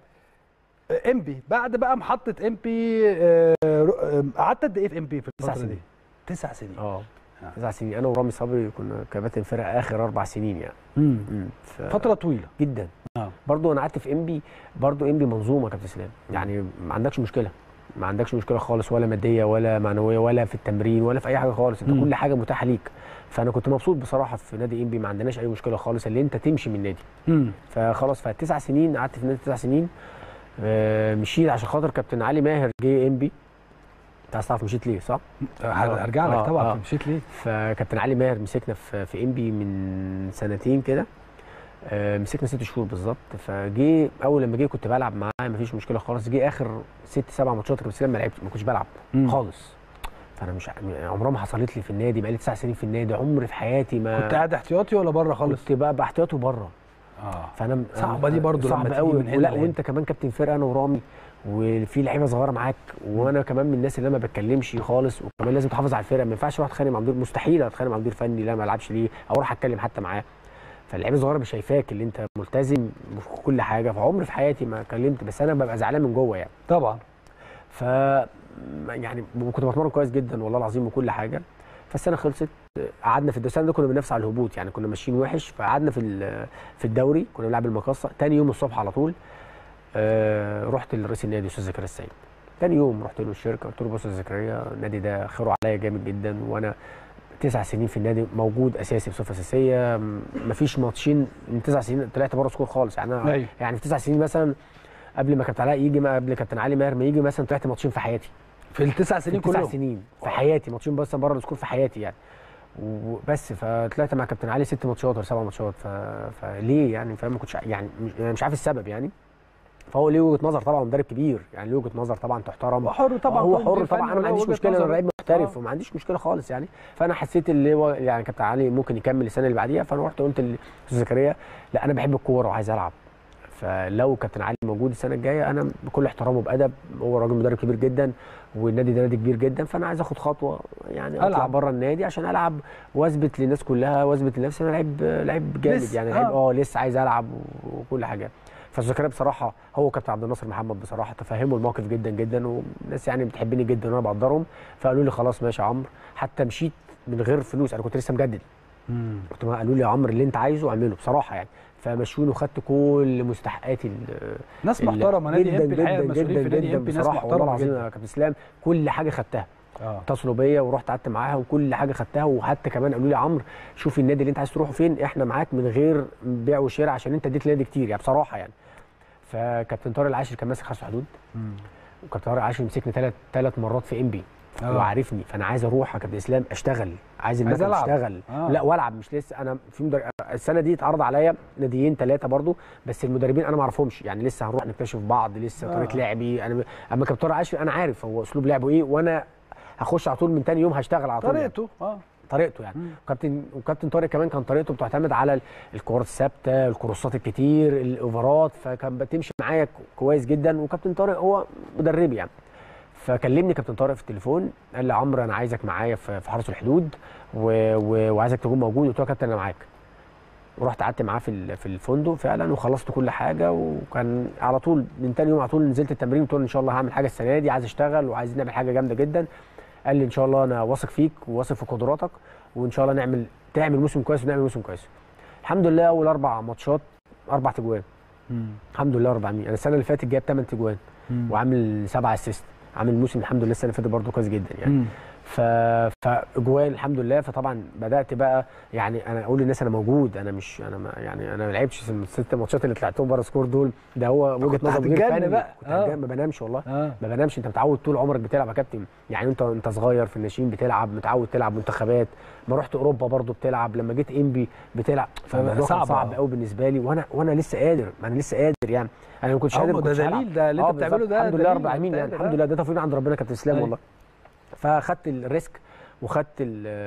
امبي، بعد بقى محطه امبي قعدت قد ايه في امبي في الفتره دي؟ تسع سنين. اه تسع سنين. انا ورامي صبري كنا كباتن فرق اخر اربع سنين يعني. امم ف... فتره طويله جدا. اه برضه انا قعدت في امبي، برضه امبي منظومه كابتن اسلام، يعني ما عندكش مشكله، ما عندكش مشكله خالص، ولا ماديه ولا معنويه ولا في التمرين ولا في اي حاجه خالص. انت مم. كل حاجه متاحه ليك. فانا كنت مبسوط بصراحه في نادي امبي، ما عندناش اي مشكله خالص اللي انت تمشي من النادي. امم فخلاص، فالتسع سنين قعدت في النادي تسع سنين. آه مشيت عشان خاطر كابتن علي ماهر جه امبي. انت عايز تعرف مشيت ليه صح؟ هرجع لك طبعا. آه. مشيت ليه؟ فكابتن علي ماهر مسكنا في في امبي من سنتين كده. آه مسكنا ست شهور بالظبط. فجه اول لما جه كنت بلعب معاه مفيش مشكله خالص. جه اخر ست سبع ماتشات كابتن اسلام ما لعبتش، ما كنتش بلعب مم. خالص. فانا مش عمرها ما حصلت لي في النادي، بقالي تسع سنين في النادي، عمري في حياتي ما كنت قاعد احتياطي ولا بره خالص؟ كنت بقى باحتياطي بره. اه فانا صعبه دي برضه صعبه قوي. لا وانت كمان كابتن فرقه، انا ورامي وفي لعيبه صغيره معاك، وانا كمان من الناس اللي انا ما بتكلمش خالص، وكمان لازم تحافظ على الفرقه. ما ينفعش اروح اتخانق مع مدير، مستحيل اتخانق مع مدير فني لا ما العبش ليه، او اروح اتكلم حتى معاه. فاللعيبه الصغيره مش شايفاك اللي انت ملتزم في كل حاجه. فعمري في حياتي ما كلمت، بس انا ببقى زعلان من جوه يعني. طبعا. ف يعني كنت بتمرن كويس جدا والله العظيم وكل حاجه. فالسنه خلصت، قعدنا في السنه دي كنا بننافس على الهبوط يعني، كنا ماشيين وحش. فقعدنا في في الدوري، كنا بنلعب المقصه. تاني يوم الصبح على طول آه رحت لرئيس النادي استاذ زكريا السيد. تاني يوم رحت له الشركه، قلت له بص يا زكريا، النادي ده خيره عليا جامد جدا، وانا تسع سنين في النادي موجود اساسي بصفه اساسيه. مفيش ماتشين من تسع سنين طلعت بره سكور خالص يعني. أنا أيوه. يعني في تسع سنين مثلا قبل ما كابتن علاء يجي، ما قبل كابتن علي ماهر ما يجي مثلا، طلعت ماتشين في حياتي. في التسع سنين كلهم؟ تسع سنين في حياتي، ماتشين بس بره السكور في حياتي يعني. وبس. فطلعت مع كابتن علي ست ماتشات ولا سبع ماتشات. ف... فليه يعني؟ فاهم؟ ما كنتش يعني مش عارف السبب يعني. فهو ليه وجهه نظر طبعا، مدرب كبير يعني، ليه وجهه نظر طبعا تحترم. وحر طبعا. هو حر طبعا. انا ما عنديش مشكله، انا لعيب محترف وما عنديش مشكله خالص يعني. فانا حسيت اللي هو يعني كابتن علي ممكن يكمل السنه اللي بعديها. فانا رحت قلت لاستاذ زكريا لا انا بحب الكوره وعايز العب. فلو كابتن علي موجود السنه الجايه، انا بكل احترام وبادب، هو راجل مدرب كبير جدا والنادي ده نادي كبير جدا، فانا عايز اخد خطوه يعني اطلع بره النادي عشان العب واثبت للناس كلها واثبت لنفسي انا لعيب لعيب جامد يعني. لعيب اه لسه عايز العب وكل حاجه. فزكريا بصراحه هو كابتن عبد الناصر محمد بصراحه تفهموا الموقف جدا جدا، والناس يعني بتحبني جدا وانا بقدرهم. فقالوا لي خلاص ماشي يا عمرو. حتى مشيت من غير فلوس، انا كنت لسه مجدد. امم كنت قالوا لي يا عمرو اللي انت عايزه اعمله بصراحه يعني. فمشوني وخدت كل مستحقاتي. ناس محترمه. نادي امبي الحقيقه المسؤولين في نادي امبي ناس محترمه والله العظيم يا كابتن اسلام. كل حاجه خدتها. اتصلوا بيا ورحت قعدت معاها وكل حاجه خدتها. وحتى كمان قالوا لي يا عمرو شوف النادي اللي انت عايز تروحه فين، احنا معاك من غير بيع وشراء عشان انت اديت لنادي كتير يعني بصراحه يعني. فكابتن طارق العاشر كان ماسك حرس حدود، وكابتن طارق العاشر مسكني ثلاث ثلاث مرات في امبي وعارفني. فانا عايز اروح يا كابتن اسلام اشتغل، عايز المكان اشتغل. آه. لا والعب مش لسه. انا في مدرب السنه دي اتعرض عليا ناديين ثلاثه برضو، بس المدربين انا ما اعرفهمش يعني، لسه هنروح نكتشف بعض لسه. آه. طريقه لعبي انا، اما كابتن طارق العاشر انا عارف هو اسلوب لعبه ايه، وانا هخش على طول من ثاني يوم هشتغل على طول طريقته. اه طريقته يعني. وكابتن وكابتن طارق كمان كان طريقته بتعتمد على الكورات الثابته، الكروسات الكتير، الاوفرات، فكان بتمشي معايا كويس جدا. وكابتن طارق هو مدربي يعني. فكلمني كابتن طارق في التليفون قال لي عمرو انا عايزك معايا في حرس الحدود و... و... وعايزك تكون موجود. قلت له يا كابتن انا معاك. ورحت قعدت معاه في في الفندق فعلا وخلصت كل حاجه. وكان على طول من تاني يوم على طول نزلت التمرين. قلت له ان شاء الله هعمل حاجه السنه دي، عايز اشتغل وعايزين نعمل حاجه جامده جدا. قال لي ان شاء الله انا واثق فيك وواثق في قدراتك، وان شاء الله نعمل تعمل موسم كويس ونعمل موسم كويس. الحمد لله اول اربع ماتشات اربع تجوان. الحمد لله أربعمية. انا السنه اللي فاتت جايب ثمان تجوان وعامل سبعة اسيست. عامل موسم الحمد لله السنه اللي فاتت برده كويس جدا يعني. مم. ف فاجوان الحمد لله. فطبعا بدات بقى يعني انا اقول للناس انا موجود، انا مش انا ما يعني انا ما لعبتش الست ماتشات اللي طلعتهم بره سكور دول، ده هو وجهه نظر غير فني بقى. كنت آه. ما بنامش والله. آه. ما بنامش. انت متعود طول عمرك بتلعب يا كابتن يعني. انت انت صغير في الناشئين بتلعب، متعود تلعب منتخبات، ما رحت اوروبا برده بتلعب، لما جيت انبي بتلعب. فالموضوع صعب صعب قوي بالنسبه لي. وانا وانا لسه قادر، ما انا لسه قادر يعني. انا ما كنتش قادر. ده دليل ده اللي انت بتعمله ده. الحمد لله رب العالمين يعني. الحمد لله ده توفيق عند ربنا كابتن اسلام والله. فاخدت الريسك وخدت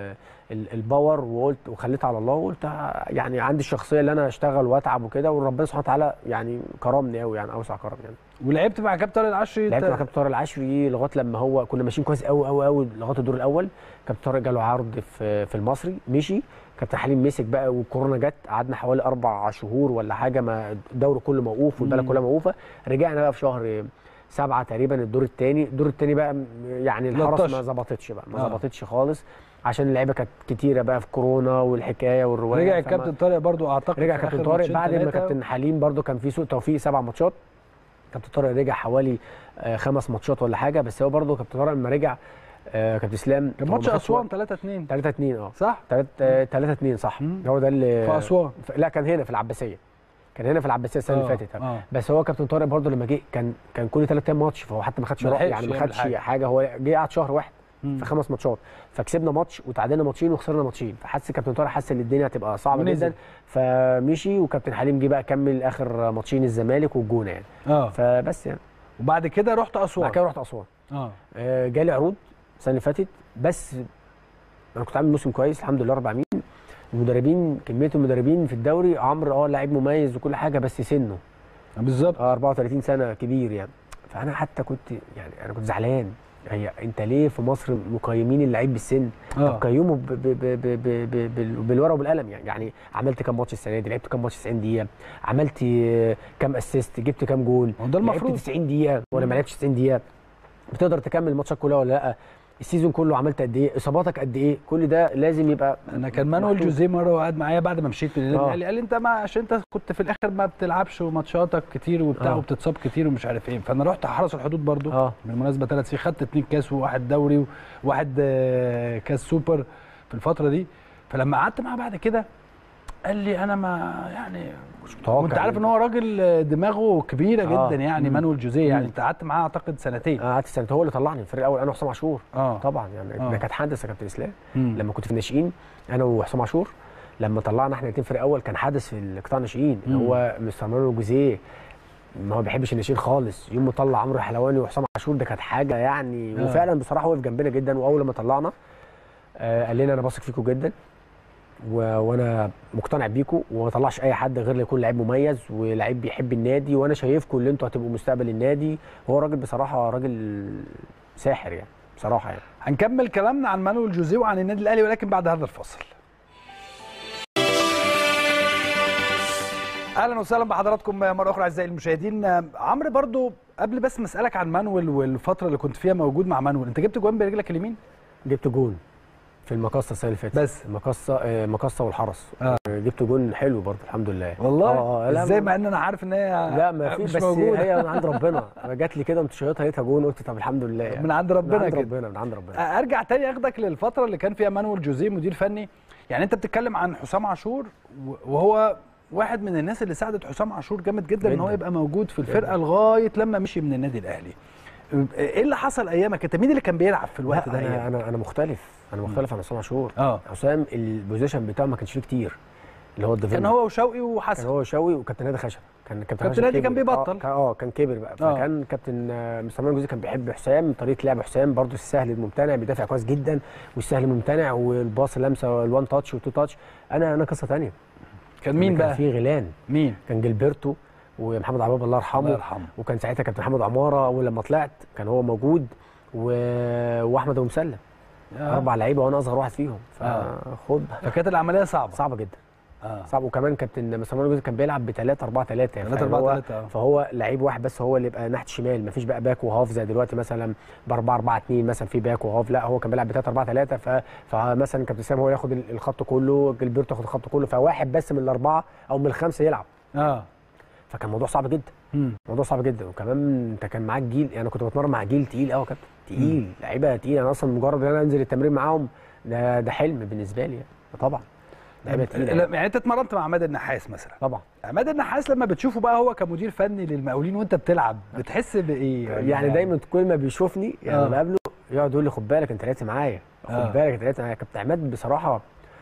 الباور وقلت وخليت على الله. وقلت يعني عندي الشخصيه اللي انا اشتغل واتعب وكده، وربنا سبحانه وتعالى يعني كرمني قوي يعني، اوسع كرم يعني. ولعبت مع كابتن طارق العشري؟ لعبت مع كابتن طارق العشري لغايه لما هو كنا ماشيين كويس قوي قوي قوي لغايه الدور الاول. كابتن طارق جاله عرض في في المصري مشي. كابتن حليم مسك بقى والكورونا جت، قعدنا حوالي اربع شهور ولا حاجه، ما الدوري كله موقوف والبلد كلها موقوفه. رجعنا بقى في شهر سبعة تقريبا الدور الثاني. الدور الثاني بقى يعني الحرس ما ظبطتش بقى، ما ظبطتش خالص عشان اللعيبه كانت كتيره بقى في كورونا والحكايه والروايه. رجع الكابتن طارق برضو اعتقد. رجع كابتن طارق بعد ما كابتن حليم برضو كان في سوء توفيق سبع ماتشات. كابتن طارق رجع حوالي خمس ماتشات ولا حاجه. بس هو برضو كابتن طارق لما رجع كابتن اسلام كان ماتش اسوان ثلاثة اتنين ثلاثة اتنين اه صح؟ ثلاثة اتنين صح. مم. هو ده اللي في اسوان. لا كان هنا في العباسيه. كان هنا في العباسيه السنه اللي فاتت. آه. بس هو كابتن طارق برضو لما جه كان كان كل ثلاث ايام ماتش، فهو حتى ما خدش يعني ما خدش حاجة. حاجه. هو جه قعد شهر واحد مم. في خمس ماتشات، فكسبنا ماتش وتعادلنا ماتشين وخسرنا ماتشين. فحس كابتن طارق حس ان الدنيا هتبقى صعبه جدا، فمشي. وكابتن حليم جه بقى كمل اخر ماتشين الزمالك والجونه يعني. اه فبس يعني. وبعد كده رحت اسوان. بعد كده رحت اسوان. اه, آه جالي عروض السنه اللي فاتت، بس انا كنت عامل موسم كويس الحمد لله رب العالمين. المدربين كميه المدربين في الدوري عمرو اه لعيب مميز وكل حاجه، بس سنه بالظبط اه اربعة وثلاثين سنه كبير يعني. فانا حتى كنت يعني انا كنت زعلان. هي انت ليه في مصر مقيمين اللعيب بالسن؟ طب قيمه بالورقه والقلم يعني. يعني عملت كام ماتش السنه دي؟ لعبت كام ماتش تسعين دقيقه؟ عملت كام اسيست؟ جبت كام جول؟ ده المفروض. لعبت تسعين دقيقه ولا ما لعبتش تسعين دقيقه؟ بتقدر تكمل الماتشات كلها ولا لا؟ السيزون كله عملت قد ايه؟ اصاباتك قد ايه؟ كل ده لازم يبقى. انا كان مانويل جوزيه مره وقعد معايا بعد ما مشيت من النادي، قال لي قال لي انت ما عشان انت كنت في الاخر ما بتلعبش وماتشاتك كتير وبتاع وبتتصاب كتير ومش عارف ايه. فانا رحت حرس الحدود برضو آه. بالمناسبه ثلاث سنين خدت اثنين كاس وواحد دوري وواحد كاس سوبر في الفتره دي. فلما قعدت معاه بعد كده قال لي انا ما يعني مش متوقع. وانت عارف ان هو راجل دماغه كبيره آه. جدا يعني. مم. مانويل جوزيه يعني انت قعدت معاه اعتقد سنتين. اه قعدت سنتين. هو اللي طلعني الفريق الاول انا وحسام عاشور. اه طبعا يعني آه. ده كانت حادثه يا كابتن اسلام. لما كنت في الناشئين انا وحسام عاشور، لما طلعنا احنا الاثنين فريق اول كان حادث في القطاع الناشئين. هو مستر مانويل جوزيه ما هو ما بيحبش الناشئين خالص. يوم ما طلع عمرو حلواني وحسام عاشور ده كانت حاجه يعني آه. وفعلا بصراحه وقف جنبنا جدا. واول لما طلعنا آه قال لنا انا واثق فيكم جدا وانا مقتنع بيكم وما طلعش اي حد غير اللي يكون لعيب مميز ولعيب بيحب النادي، وانا شايفكم اللي انتوا هتبقوا مستقبل النادي. هو راجل بصراحه راجل ساحر يعني بصراحه يعني. هنكمل كلامنا عن مانويل جوزيه وعن النادي الاهلي ولكن بعد هذا الفاصل. اهلا وسهلا بحضراتكم مره اخرى اعزائي المشاهدين. عمرو برضو قبل بس ما اسالك عن مانويل والفتره اللي كنت فيها موجود مع مانويل، انت جبت جوان برجلك اليمين؟ جبت جون في المقصه السنه اللي فاتت. بس المقصه آه مقصه والحرس. آه. جبت جون حلو برضه الحمد لله والله. اه ازاي مع ان انا عارف ان هي لا ما فيش، بس موجودة. هي من عند ربنا. جات لي كده قمت شايطها لقيتها جون قلت طب الحمد لله يعني. من عند ربنا من عند كده. ربنا من عند ربنا. ارجع تاني اخدك للفتره اللي كان فيها مانويل جوزيه مدير فني. يعني انت بتتكلم عن حسام عاشور وهو واحد من الناس اللي ساعدت حسام عاشور جامد جدا, جداً. ان هو يبقى موجود في الفرقه لغايه لما مشي من النادي الاهلي. ايه اللي حصل ايامك انت؟ مين اللي كان بيلعب في الوقت ده؟ انا انا انا مختلف انا مختلف عن حسام عاشور. اه حسام البوزيشن بتاعه ما كانش فيه كتير، اللي هو الديفندر. كان هو وشوقي وحسن. كان هو وشوقي وكابتن نادي خشب. كان كابتن كابتن هادي كان بيبطل اه اه كان كبر بقى. فكان كابتن مستر مانويل جوزيه كان بيحب حسام، طريقه لعب حسام برده السهل الممتنع، بيدافع كويس جدا والسهل الممتنع والباص لمسه الوان تاتش والتو تاتش. انا انا قصه ثانيه. كان مين بقى؟ كان في غيلان. مين؟ كان جilberto ومحمد عباب الله يرحمه. الله يرحمه. وكان ساعتها كابتن محمد عماره، اول لما طلعت كان هو موجود و... واحمد ابو مسلم. آه. اربع لعيبه وانا اصغر واحد فيهم. فخد آه. فكانت العمليه صعبه صعبه جدا. اه صعب. وكمان كابتن مستر مانويل جوزيه كان بيلعب ب ثلاثة أربعة ثلاثة ثلاثة أربعة ثلاثة. فهو لعيب واحد بس هو اللي يبقى ناحيه الشمال، مفيش بقى باك وهاف زي دلوقتي مثلا ب أربعة أربعة اثنين مثلا في باك وهاف، لا هو كان بيلعب ب ثلاثة أربعة ثلاثة. ف... فمثلا كابتن سام هو ياخد الخط كله، جilberto ياخد الخط كله، فواحد بس من الاربعه او من الخمسه يلعب. اه فكان الموضوع صعب جدا. امم موضوع صعب جدا. وكمان انت كان معاك جيل، يعني كنت بتمرن مع جيل تقيل قوي يا كابتن، تقيل، لعيبه تقيل. انا اصلا مجرد ان انا انزل التمرين معاهم ده ده حلم بالنسبه لي يعني. طبعا لعيبه تقيله. يعني انت اتمرنت مع عماد النحاس مثلا؟ طبعا. عماد النحاس لما بتشوفه بقى هو كمدير فني للمقاولين وانت بتلعب بتحس بايه؟ يعني, يعني دايما كل ما بيشوفني يعني آه. بقابله يقعد يقول لي خد بالك انت لعبت معايا، خد آه. بالك انت لعبت معايا. كابتن عماد بصراحه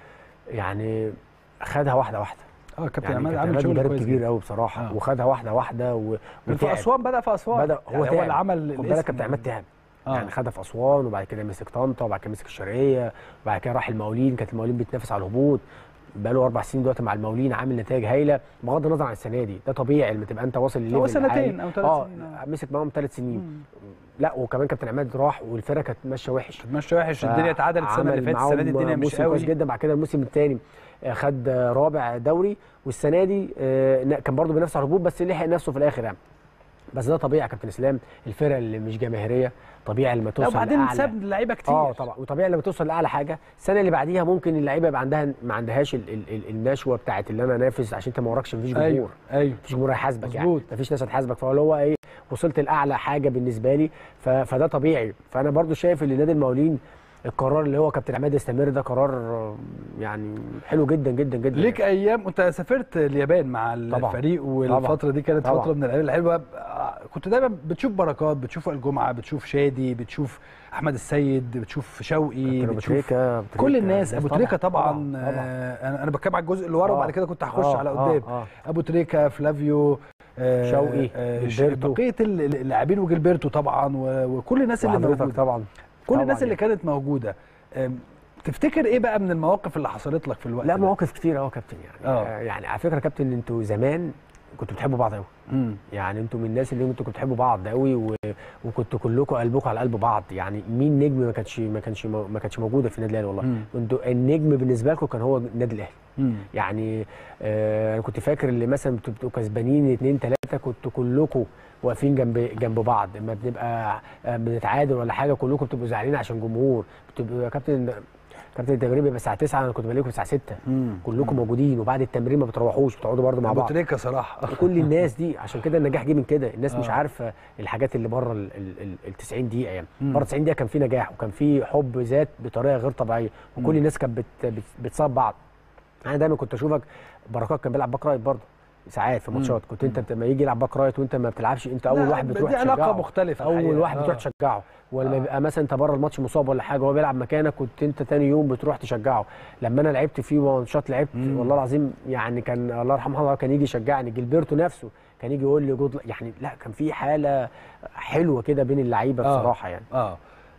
يعني خدها واحده واحده. اه كابتن عماد عامل شغل كويس كبير قوي بصراحه. آه. وخدها واحده واحده و... في اسوان بدا في اسوان بدا هو, يعني هو اللي عمل. خد بالك كابتن عماد تعب. آه. يعني خدها في اسوان وبعد كده مسك طنطا وبعد كده مسك الشرقيه وبعد كده راح المقاولين، كانت المقاولين بتنافس على الهبوط، بقى له اربع سنين دلوقتي مع المقاولين عامل نتائج هايله بغض النظر عن السنه دي. ده طبيعي لما تبقى انت واصل لليفل هو سنتين او ثلاث آه سنين. اه مسك معاهم ثلاث سنين. مم. لا وكمان كابتن عماد راح والفرقه كانت ماشيه وحش، كانت ماشيه وحش، الدنيا اتعدلت السنه اللي فاتت، السنه دي الدنيا مش قوي كويس جدا. بعد كده الموسم الثاني خد رابع دوري، والسنه دي كان برضه بينافس على الهبوط بس لحق نفسه في الاخر يعني. بس ده طبيعي يا كابتن اسلام، الفرقه اللي مش جماهيريه طبيعي لما توصل لاعلى. وبعدين ساب اللعيبه كتير. اه طبعا. وطبيعي لما توصل لاعلى حاجه السنه اللي بعديها ممكن اللعيبه يبقى عندها ما عندهاش ال ال ال النشوه بتاعه اللي انا انافس، عشان انت ما وراكش، مفيش جمهور. ايوه ايوه مفيش جمهور هيحاسبك يعني، مفيش ناس هتحاسبك. فهو هو ايه، وصلت لاعلى حاجه بالنسبه لي، فده طبيعي. فانا برضو شايف ان نادي المقاولين القرار اللي هو كابتن عماد يستمر ده قرار يعني حلو جدا جدا جدا. ليك يعني. ايام انت سافرت اليابان مع الفريق والفتره طبعا. دي كانت طبعا. فتره من الايام الحلوه. كنت دايما بتشوف بركات، بتشوف الجمعه، بتشوف شادي، بتشوف احمد السيد، بتشوف شوقي، بتشوف كل الناس. ابو تريكه طبعا, طبعا. طبعا. آه انا بتكلم على الجزء اللي ورا وبعد كده كنت هخش آه. على قدام. آه. آه. ابو تريكه، فلافيو، آه شوقي، آه بقيه اللاعبين وجilberto طبعا وكل الناس اللي موجوده طبعا، كل طبعًا الناس اللي يعني. كانت موجوده. تفتكر ايه بقى من المواقف اللي حصلت لك في الوقت لا ده؟ مواقف كتير قوي يا كابتن يعني. آه. يعني على فكره يا كابتن انتوا زمان كنتوا بتحبوا بعض قوي. يعني انتوا من الناس اللي انتوا كنتوا بتحبوا بعض قوي و... وكنتوا كلكم قلبكم على قلب بعض. يعني مين نجم ما كانش ما كانش ما كانش موجوده في النادي الاهلي والله. انتوا النجم بالنسبه لكم كان هو النادي الاهلي. يعني آه انا كنت فاكر اللي مثلا بتبقوا كسبانين اتنين تلاته كنتوا كلكم واقفين جنب جنب بعض. لما بنبقى بنتعادل ولا حاجه كلكم بتبقوا زعلانين عشان جمهور. بتبقوا يا كابتن كابتن التمرين بيبقى الساعه تسعة، انا كنت بلاقيكم الساعه ستة كلكم موجودين، وبعد التمرين ما بتروحوش، بتقعدوا برده مع بعض. ابو تريكه صراحه كل الناس دي عشان كده النجاح جه من كده. الناس آه. مش عارفه الحاجات اللي بره ال تسعين دقيقه يعني. بره تسعين دقيقه كان في نجاح وكان في حب ذات بطريقه غير طبيعيه، وكل الناس كانت بت بت بتصاب بعض. انا دايما كنت اشوفك بركات كان بيلعب باك رايت برده ساعات في ماتشات، كنت انت لما يجي يلعب باك رايت وانت ما بتلعبش انت اول واحد بتروح تشجعه. دي علاقه مختلفه، اول واحد بتروح تشجعه. ولما يبقى آه. مثلا انت بره الماتش مصاب ولا حاجه وهو بيلعب مكانك كنت انت ثاني يوم بتروح تشجعه. لما انا لعبت فيه ماتشات لعبت مم. والله العظيم يعني كان الله يرحمه كان يجي يشجعني، جilberto نفسه كان يجي يقول لي جود يعني. لا كان في حاله حلوه كده بين اللعيبه آه. بصراحه يعني. اه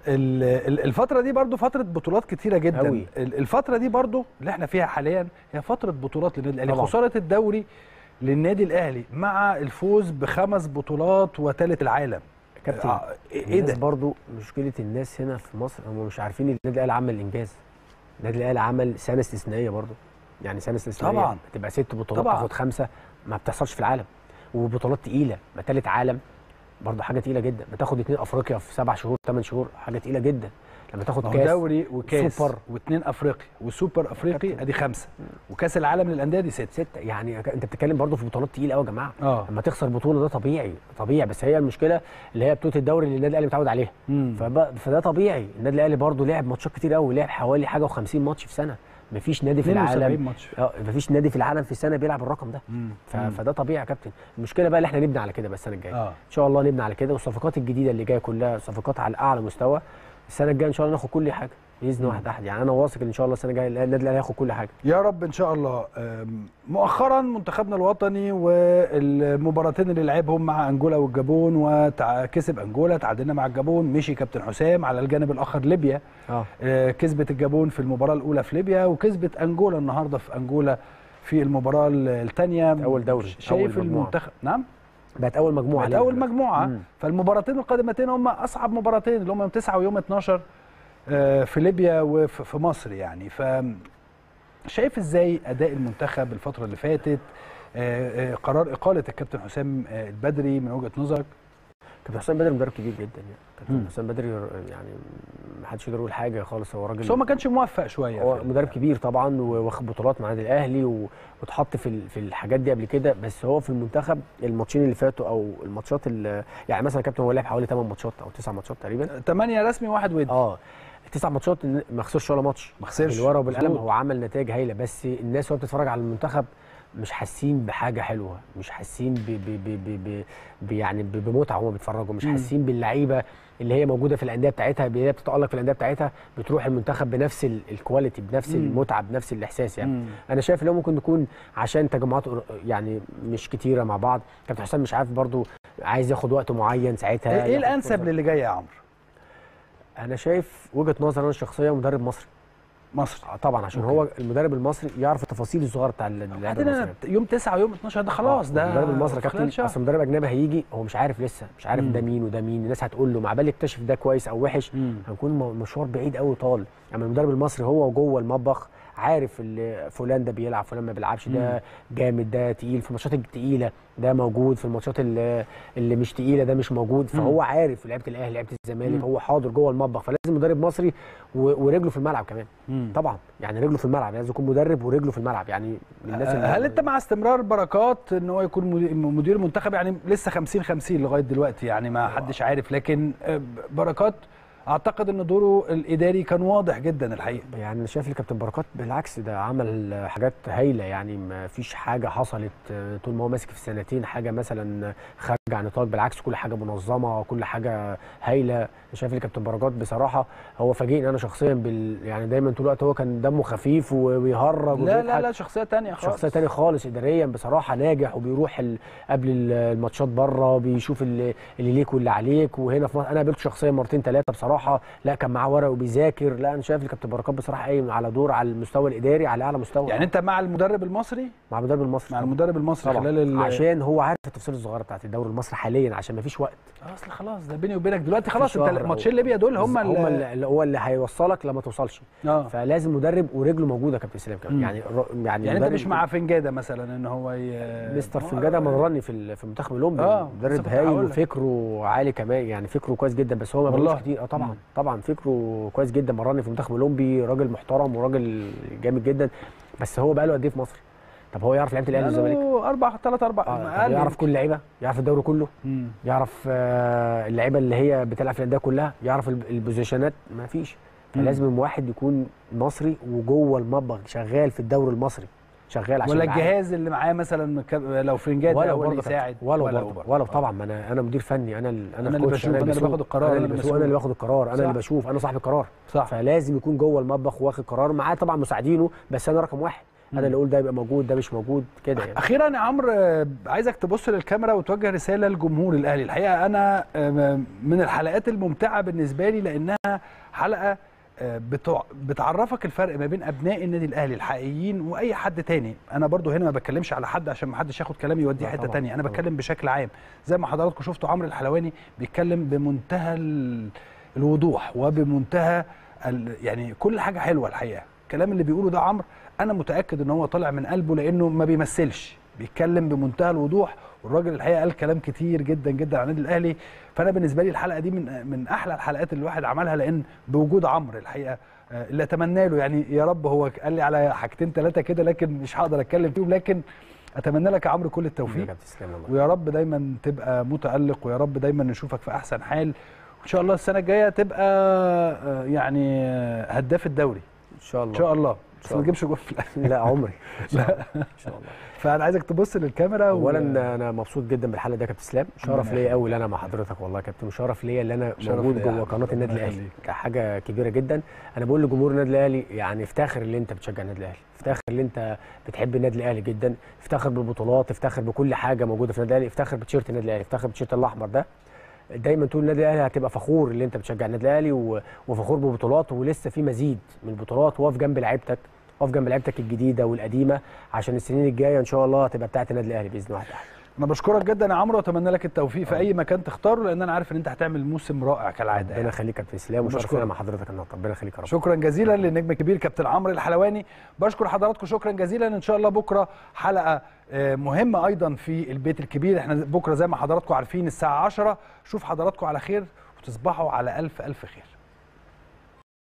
الفترة دي برضو فترة بطولات كتيرة جدا أوي. الفترة دي برضو اللي احنا فيها حاليا هي فترة بطولات للنادي الاهلي. خسارة الدوري للنادي الاهلي مع الفوز بخمس بطولات وثالث العالم. كابتن آه ايه ده؟ برضو مشكلة الناس هنا في مصر هم مش عارفين ان النادي الاهلي عمل انجاز. النادي الاهلي عمل سنة استثنائية برضو، يعني سنة استثنائية طبعا تبقى ست بطولات تاخد خمسة ما بتحصلش في العالم، وبطولات تقيلة. ما ثالث عالم برضه حاجه تقيله جدا. ما تاخد اتنين افريقيا في سبع شهور ثمان شهور حاجه تقيله جدا. لما تاخد كاس دوري وكاس سوبر واثنين افريقي وسوبر افريقي ادي خمسه، وكاس العالم للانديه دي ست سته. يعني انت بتتكلم برضه في بطولات تقيله قوي يا جماعه. اه لما تخسر بطوله ده طبيعي طبيعي. بس هي المشكله اللي هي بطوله الدوري اللي النادي الاهلي متعود عليها. فده طبيعي. النادي الاهلي برضه لعب ماتشات كتير قوي، لعب حوالي حاجه و50 ماتش في سنه. مفيش نادي في العالم اه مفيش نادي في العالم في السنه بيلعب الرقم ده. ف... فده طبيعي يا كابتن. المشكله بقى اللي احنا نبني على كده بس السنه الجايه. آه. ان شاء الله نبني على كده، والصفقات الجديده اللي جايه كلها صفقات على اعلى مستوى. السنه الجايه ان شاء الله ناخد كل حاجه. باذن واحد احد. يعني انا واثق ان ان شاء الله السنه الجايه النادي الاهلي هياخد كل حاجه يا رب ان شاء الله. مؤخرا منتخبنا الوطني والمباراتين اللي لعبهم مع انجولا والجابون وكسب انجولا، تعادلنا مع الجابون، مشي كابتن حسام. على الجانب الاخر ليبيا اه كسبت الجابون في المباراه الاولى في ليبيا، وكسبت انجولا النهارده في انجولا في المباراه الثانيه. اول دوري. شايف أول المنتخب نعم بقت اول مجموعه بقت اول مجموعه مم. فالمباراتين القادمتين هم اصعب مباراتين اللي هم يوم تسعة ويوم اتناشر في ليبيا وفي مصر. يعني ف شايف ازاي اداء المنتخب الفتره اللي فاتت؟ قرار اقاله الكابتن حسام البدري من وجهه نظرك؟ كابتن حسام بدري مدرب كبير جدا يعني. كابتن حسام بدري يعني ما حدش يقدر يقول حاجه خالص. هو راجل بس هو ما كانش موفق شويه. هو مدرب كبير طبعا واخد بطولات مع النادي الاهلي واتحط في في الحاجات دي قبل كده، بس هو في المنتخب الماتشين اللي فاتوا او الماتشات اللي يعني مثلا كابتن هو لعب حوالي ثمان ماتشات او تسع ماتشات تقريبا. ثمانية رسمي واحد ودي. اه التسع ماتشات ما خسرش ولا ماتش. ما خسرش بالورقه وبالقلم. هو عمل نتائج هايله، بس الناس وهي بتتفرج على المنتخب مش حاسين بحاجه حلوه، مش حاسين ب ب ب ب ب يعني بمتعه وهم بيتفرجوا، مش حاسين باللعيبه اللي هي موجوده في الانديه بتاعتها، اللي هي بتتالق في الانديه بتاعتها، بتروح المنتخب بنفس الكواليتي بنفس مم. المتعه بنفس الاحساس. يعني مم. انا شايف ان هو ممكن يكون عشان تجمعات يعني مش كتيره مع بعض. كابتن حسام مش عارف برضو عايز ياخد وقت معين ساعتها. ايه الانسب للي جاي يا عمرو؟ انا شايف وجهه نظري انا الشخصيه مدرب مصري. مصري طبعا عشان أوكي. هو المدرب المصري يعرف التفاصيل الصغيره بتاع اللعيبه المصريه. يوم تسعة ويوم اتناشر ده خلاص. ده المدرب المصري كابتن. اصل مدرب اجنبي هيجي هو مش عارف لسه، مش عارف مم. ده مين وده مين. الناس هتقول له مع بال يكتشف ده كويس او وحش. مم. هنكون مشوار بعيد قوي طال. اما المدرب المصري هو جوه المطبخ عارف اللي فلان ده بيلعب فلان ما بيلعبش، ده جامد ده تقيل في الماتشات التقيله، ده موجود في الماتشات اللي, اللي مش تقيله ده مش موجود. فهو عارف لعيبه الاهلي لعيبه الزمالك، هو حاضر جوه المطبخ. فلازم مدرب مصري ورجله في الملعب كمان. مم. طبعا يعني رجله في الملعب، لازم يكون مدرب ورجله في الملعب. يعني الناس هل انت مع استمرار بركات ان هو يكون مدير منتخب؟ يعني لسه خمسين خمسين لغايه دلوقتي، يعني ما حدش عارف، لكن بركات اعتقد ان دوره الاداري كان واضح جدا الحقيقه. يعني انا شايف الكابتن بركات بالعكس ده عمل حاجات هايله. يعني ما فيش حاجه حصلت طول ما هو ماسك في السنتين حاجه مثلا خارجه عن نطاق، بالعكس كل حاجه منظمه وكل حاجه هايله. انا شايف الكابتن بركات بصراحه هو فاجئني انا شخصيا بال يعني دايما طول الوقت هو كان دمه خفيف وبيهرج. لا لا لا شخصيه ثانيه خالص. شخصيه ثانيه خالص اداريا بصراحه ناجح، وبيروح ال... قبل الماتشات بره بيشوف اللي, اللي ليك واللي عليك. وهنا في مصر انا قابلته شخصيا مرتين ثلاثه بصراحه، لا كان معاه ورق وبيذاكر. لا انا شايف الكابتن بركات بصراحه قايم على دور على المستوى الاداري على اعلى مستوى. يعني انت مع المدرب المصري؟ مع المدرب المصري. مع المدرب المصري طبعا. خلال ال... عشان هو عارف التفاصيل الصغيره بتاعت الدوري المصري حاليا، عشان ما فيش وقت. اصل خلاص ده بيني وبينك دلوقتي خلاص. انت ماتشين ليبيا دول هم اللي هم اللي هو اللي هيوصلك لما توصلش. آه. فلازم مدرب ورجله موجوده كابتن اسلام كمان. يعني يعني يعني انت مش مع فنجاده مثلا ان هو ي... مستر فنجاده مرني في في المنتخب الاولمبي. آه. مدرب هايل وفكره عالي كمان، يعني فكره كويس جدا، بس هو ما بيقولش كتير. اه طبعا مم. طبعا فكره كويس جدا، مرني في المنتخب الاولمبي، راجل محترم وراجل جامد جدا. بس هو بقى له قد ايه في مصر؟ طب هو يعرف لعيبه الاهلي والزمالك؟ اربع ثلاث اربع آه. يعرف كل لعيبه، يعرف الدوري كله. مم. يعرف آه اللعيبه اللي هي بتلعب في الانديه كلها، يعرف البوزيشنات. ما فيش. فلازم واحد يكون مصري وجوه المطبخ شغال في الدوري المصري شغال. عشان ولا الجهاز اللي معاه مثلا لو فرنجات هو اللي يساعد ولا ولا, ولا, ولا طبعا. ما انا انا مدير فني، انا انا, أنا اللي بشوف، انا اللي باخد القرار، انا اللي بسوق، انا اللي باخد القرار، انا اللي بشوف، انا صاحب القرار. صح. فلازم يكون جوه المطبخ واخد قرار، معاه طبعا مساعدينه، بس انا رقم واحد. انا اللي اقول ده يبقى موجود ده مش موجود كده يعني. اخيرا يا عمرو عايزك تبص للكاميرا وتوجه رساله لجمهور الاهلي. الحقيقه انا من الحلقات الممتعه بالنسبه لي لانها حلقه بتعرفك الفرق ما بين ابناء النادي الاهلي الحقيقيين واي حد تاني. انا برضو هنا ما بتكلمش على حد عشان ما حدش ياخد كلامي يوديه حته تانية، انا بتكلم بشكل عام. زي ما حضراتكم شفتوا عمرو الحلواني بيتكلم بمنتهى الوضوح وبمنتهى يعني كل حاجه حلوه. الحقيقه الكلام اللي بيقوله ده عمرو انا متاكد ان هو طالع من قلبه، لانه ما بيمثلش، بيتكلم بمنتهى الوضوح. والراجل الحقيقه قال كلام كتير جدا جدا عن النادي الاهلي. فانا بالنسبه لي الحلقه دي من من احلى الحلقات اللي الواحد عملها، لان بوجود عمرو الحقيقه اللي اتمنى له يعني يا رب. هو قال لي على حاجتين ثلاثه كده لكن مش هقدر اتكلم فيهم، لكن اتمنى لك يا عمرو كل التوفيق، ويا رب دايما تبقى متالق، ويا رب دايما نشوفك في احسن حال، وان شاء الله السنه الجايه تبقى يعني هداف الدوري. شاء الله ان شاء الله، بس ما تجيبش جول في الاخر. لا عمري ان شاء الله ان شاء الله. فانا عايزك تبص للكاميرا. اولا و... انا مبسوط جدا بالحلقه دي يا كابتن اسلام، شرف ليا قوي ان انا مع حضرتك والله يا كابتن، وشرف ليا ان انا موجود جوه قناه النادي الاهلي، ده حاجه كبيره جدا. انا بقول لجمهور النادي الاهلي يعني افتخر ان انت بتشجع النادي الاهلي، افتخر ان انت بتحب النادي الاهلي جدا، افتخر بالبطولات، افتخر بكل حاجه موجوده في النادي الاهلي، افتخر بتيشيرت النادي الاهلي، افتخر بالتيشيرت الاحمر ده. دايما تقول النادي الاهلي هتبقى فخور ان انت بتشجع النادي الاهلي وفخور ببطولاته، ولسه في مزيد من البطولات. واقف جنب لعيبتك، واقف جنب لعيبتك الجديده والقديمه، عشان السنين الجايه ان شاء الله هتبقى بتاعه النادي الاهلي باذن الله. انا بشكرك جدا يا عمرو، واتمنى لك التوفيق في اي مكان تختاره، لان انا عارف ان انت هتعمل موسم رائع كالعاده. ربنا يخليك يا كابتن اسلام، وشرف لنا مع حضرتك النهارده. ربنا يخليك يا رب. شكرا جزيلا للنجم الكبير كابتن عمرو الحلواني. بشكر حضراتكم شكرا جزيلا. ان شاء الله بكره حلقه مهمه ايضا في البيت الكبير. احنا بكره زي ما حضراتكم عارفين الساعه عشرة. شوف حضراتكم على خير، وتصبحوا على الف الف خير.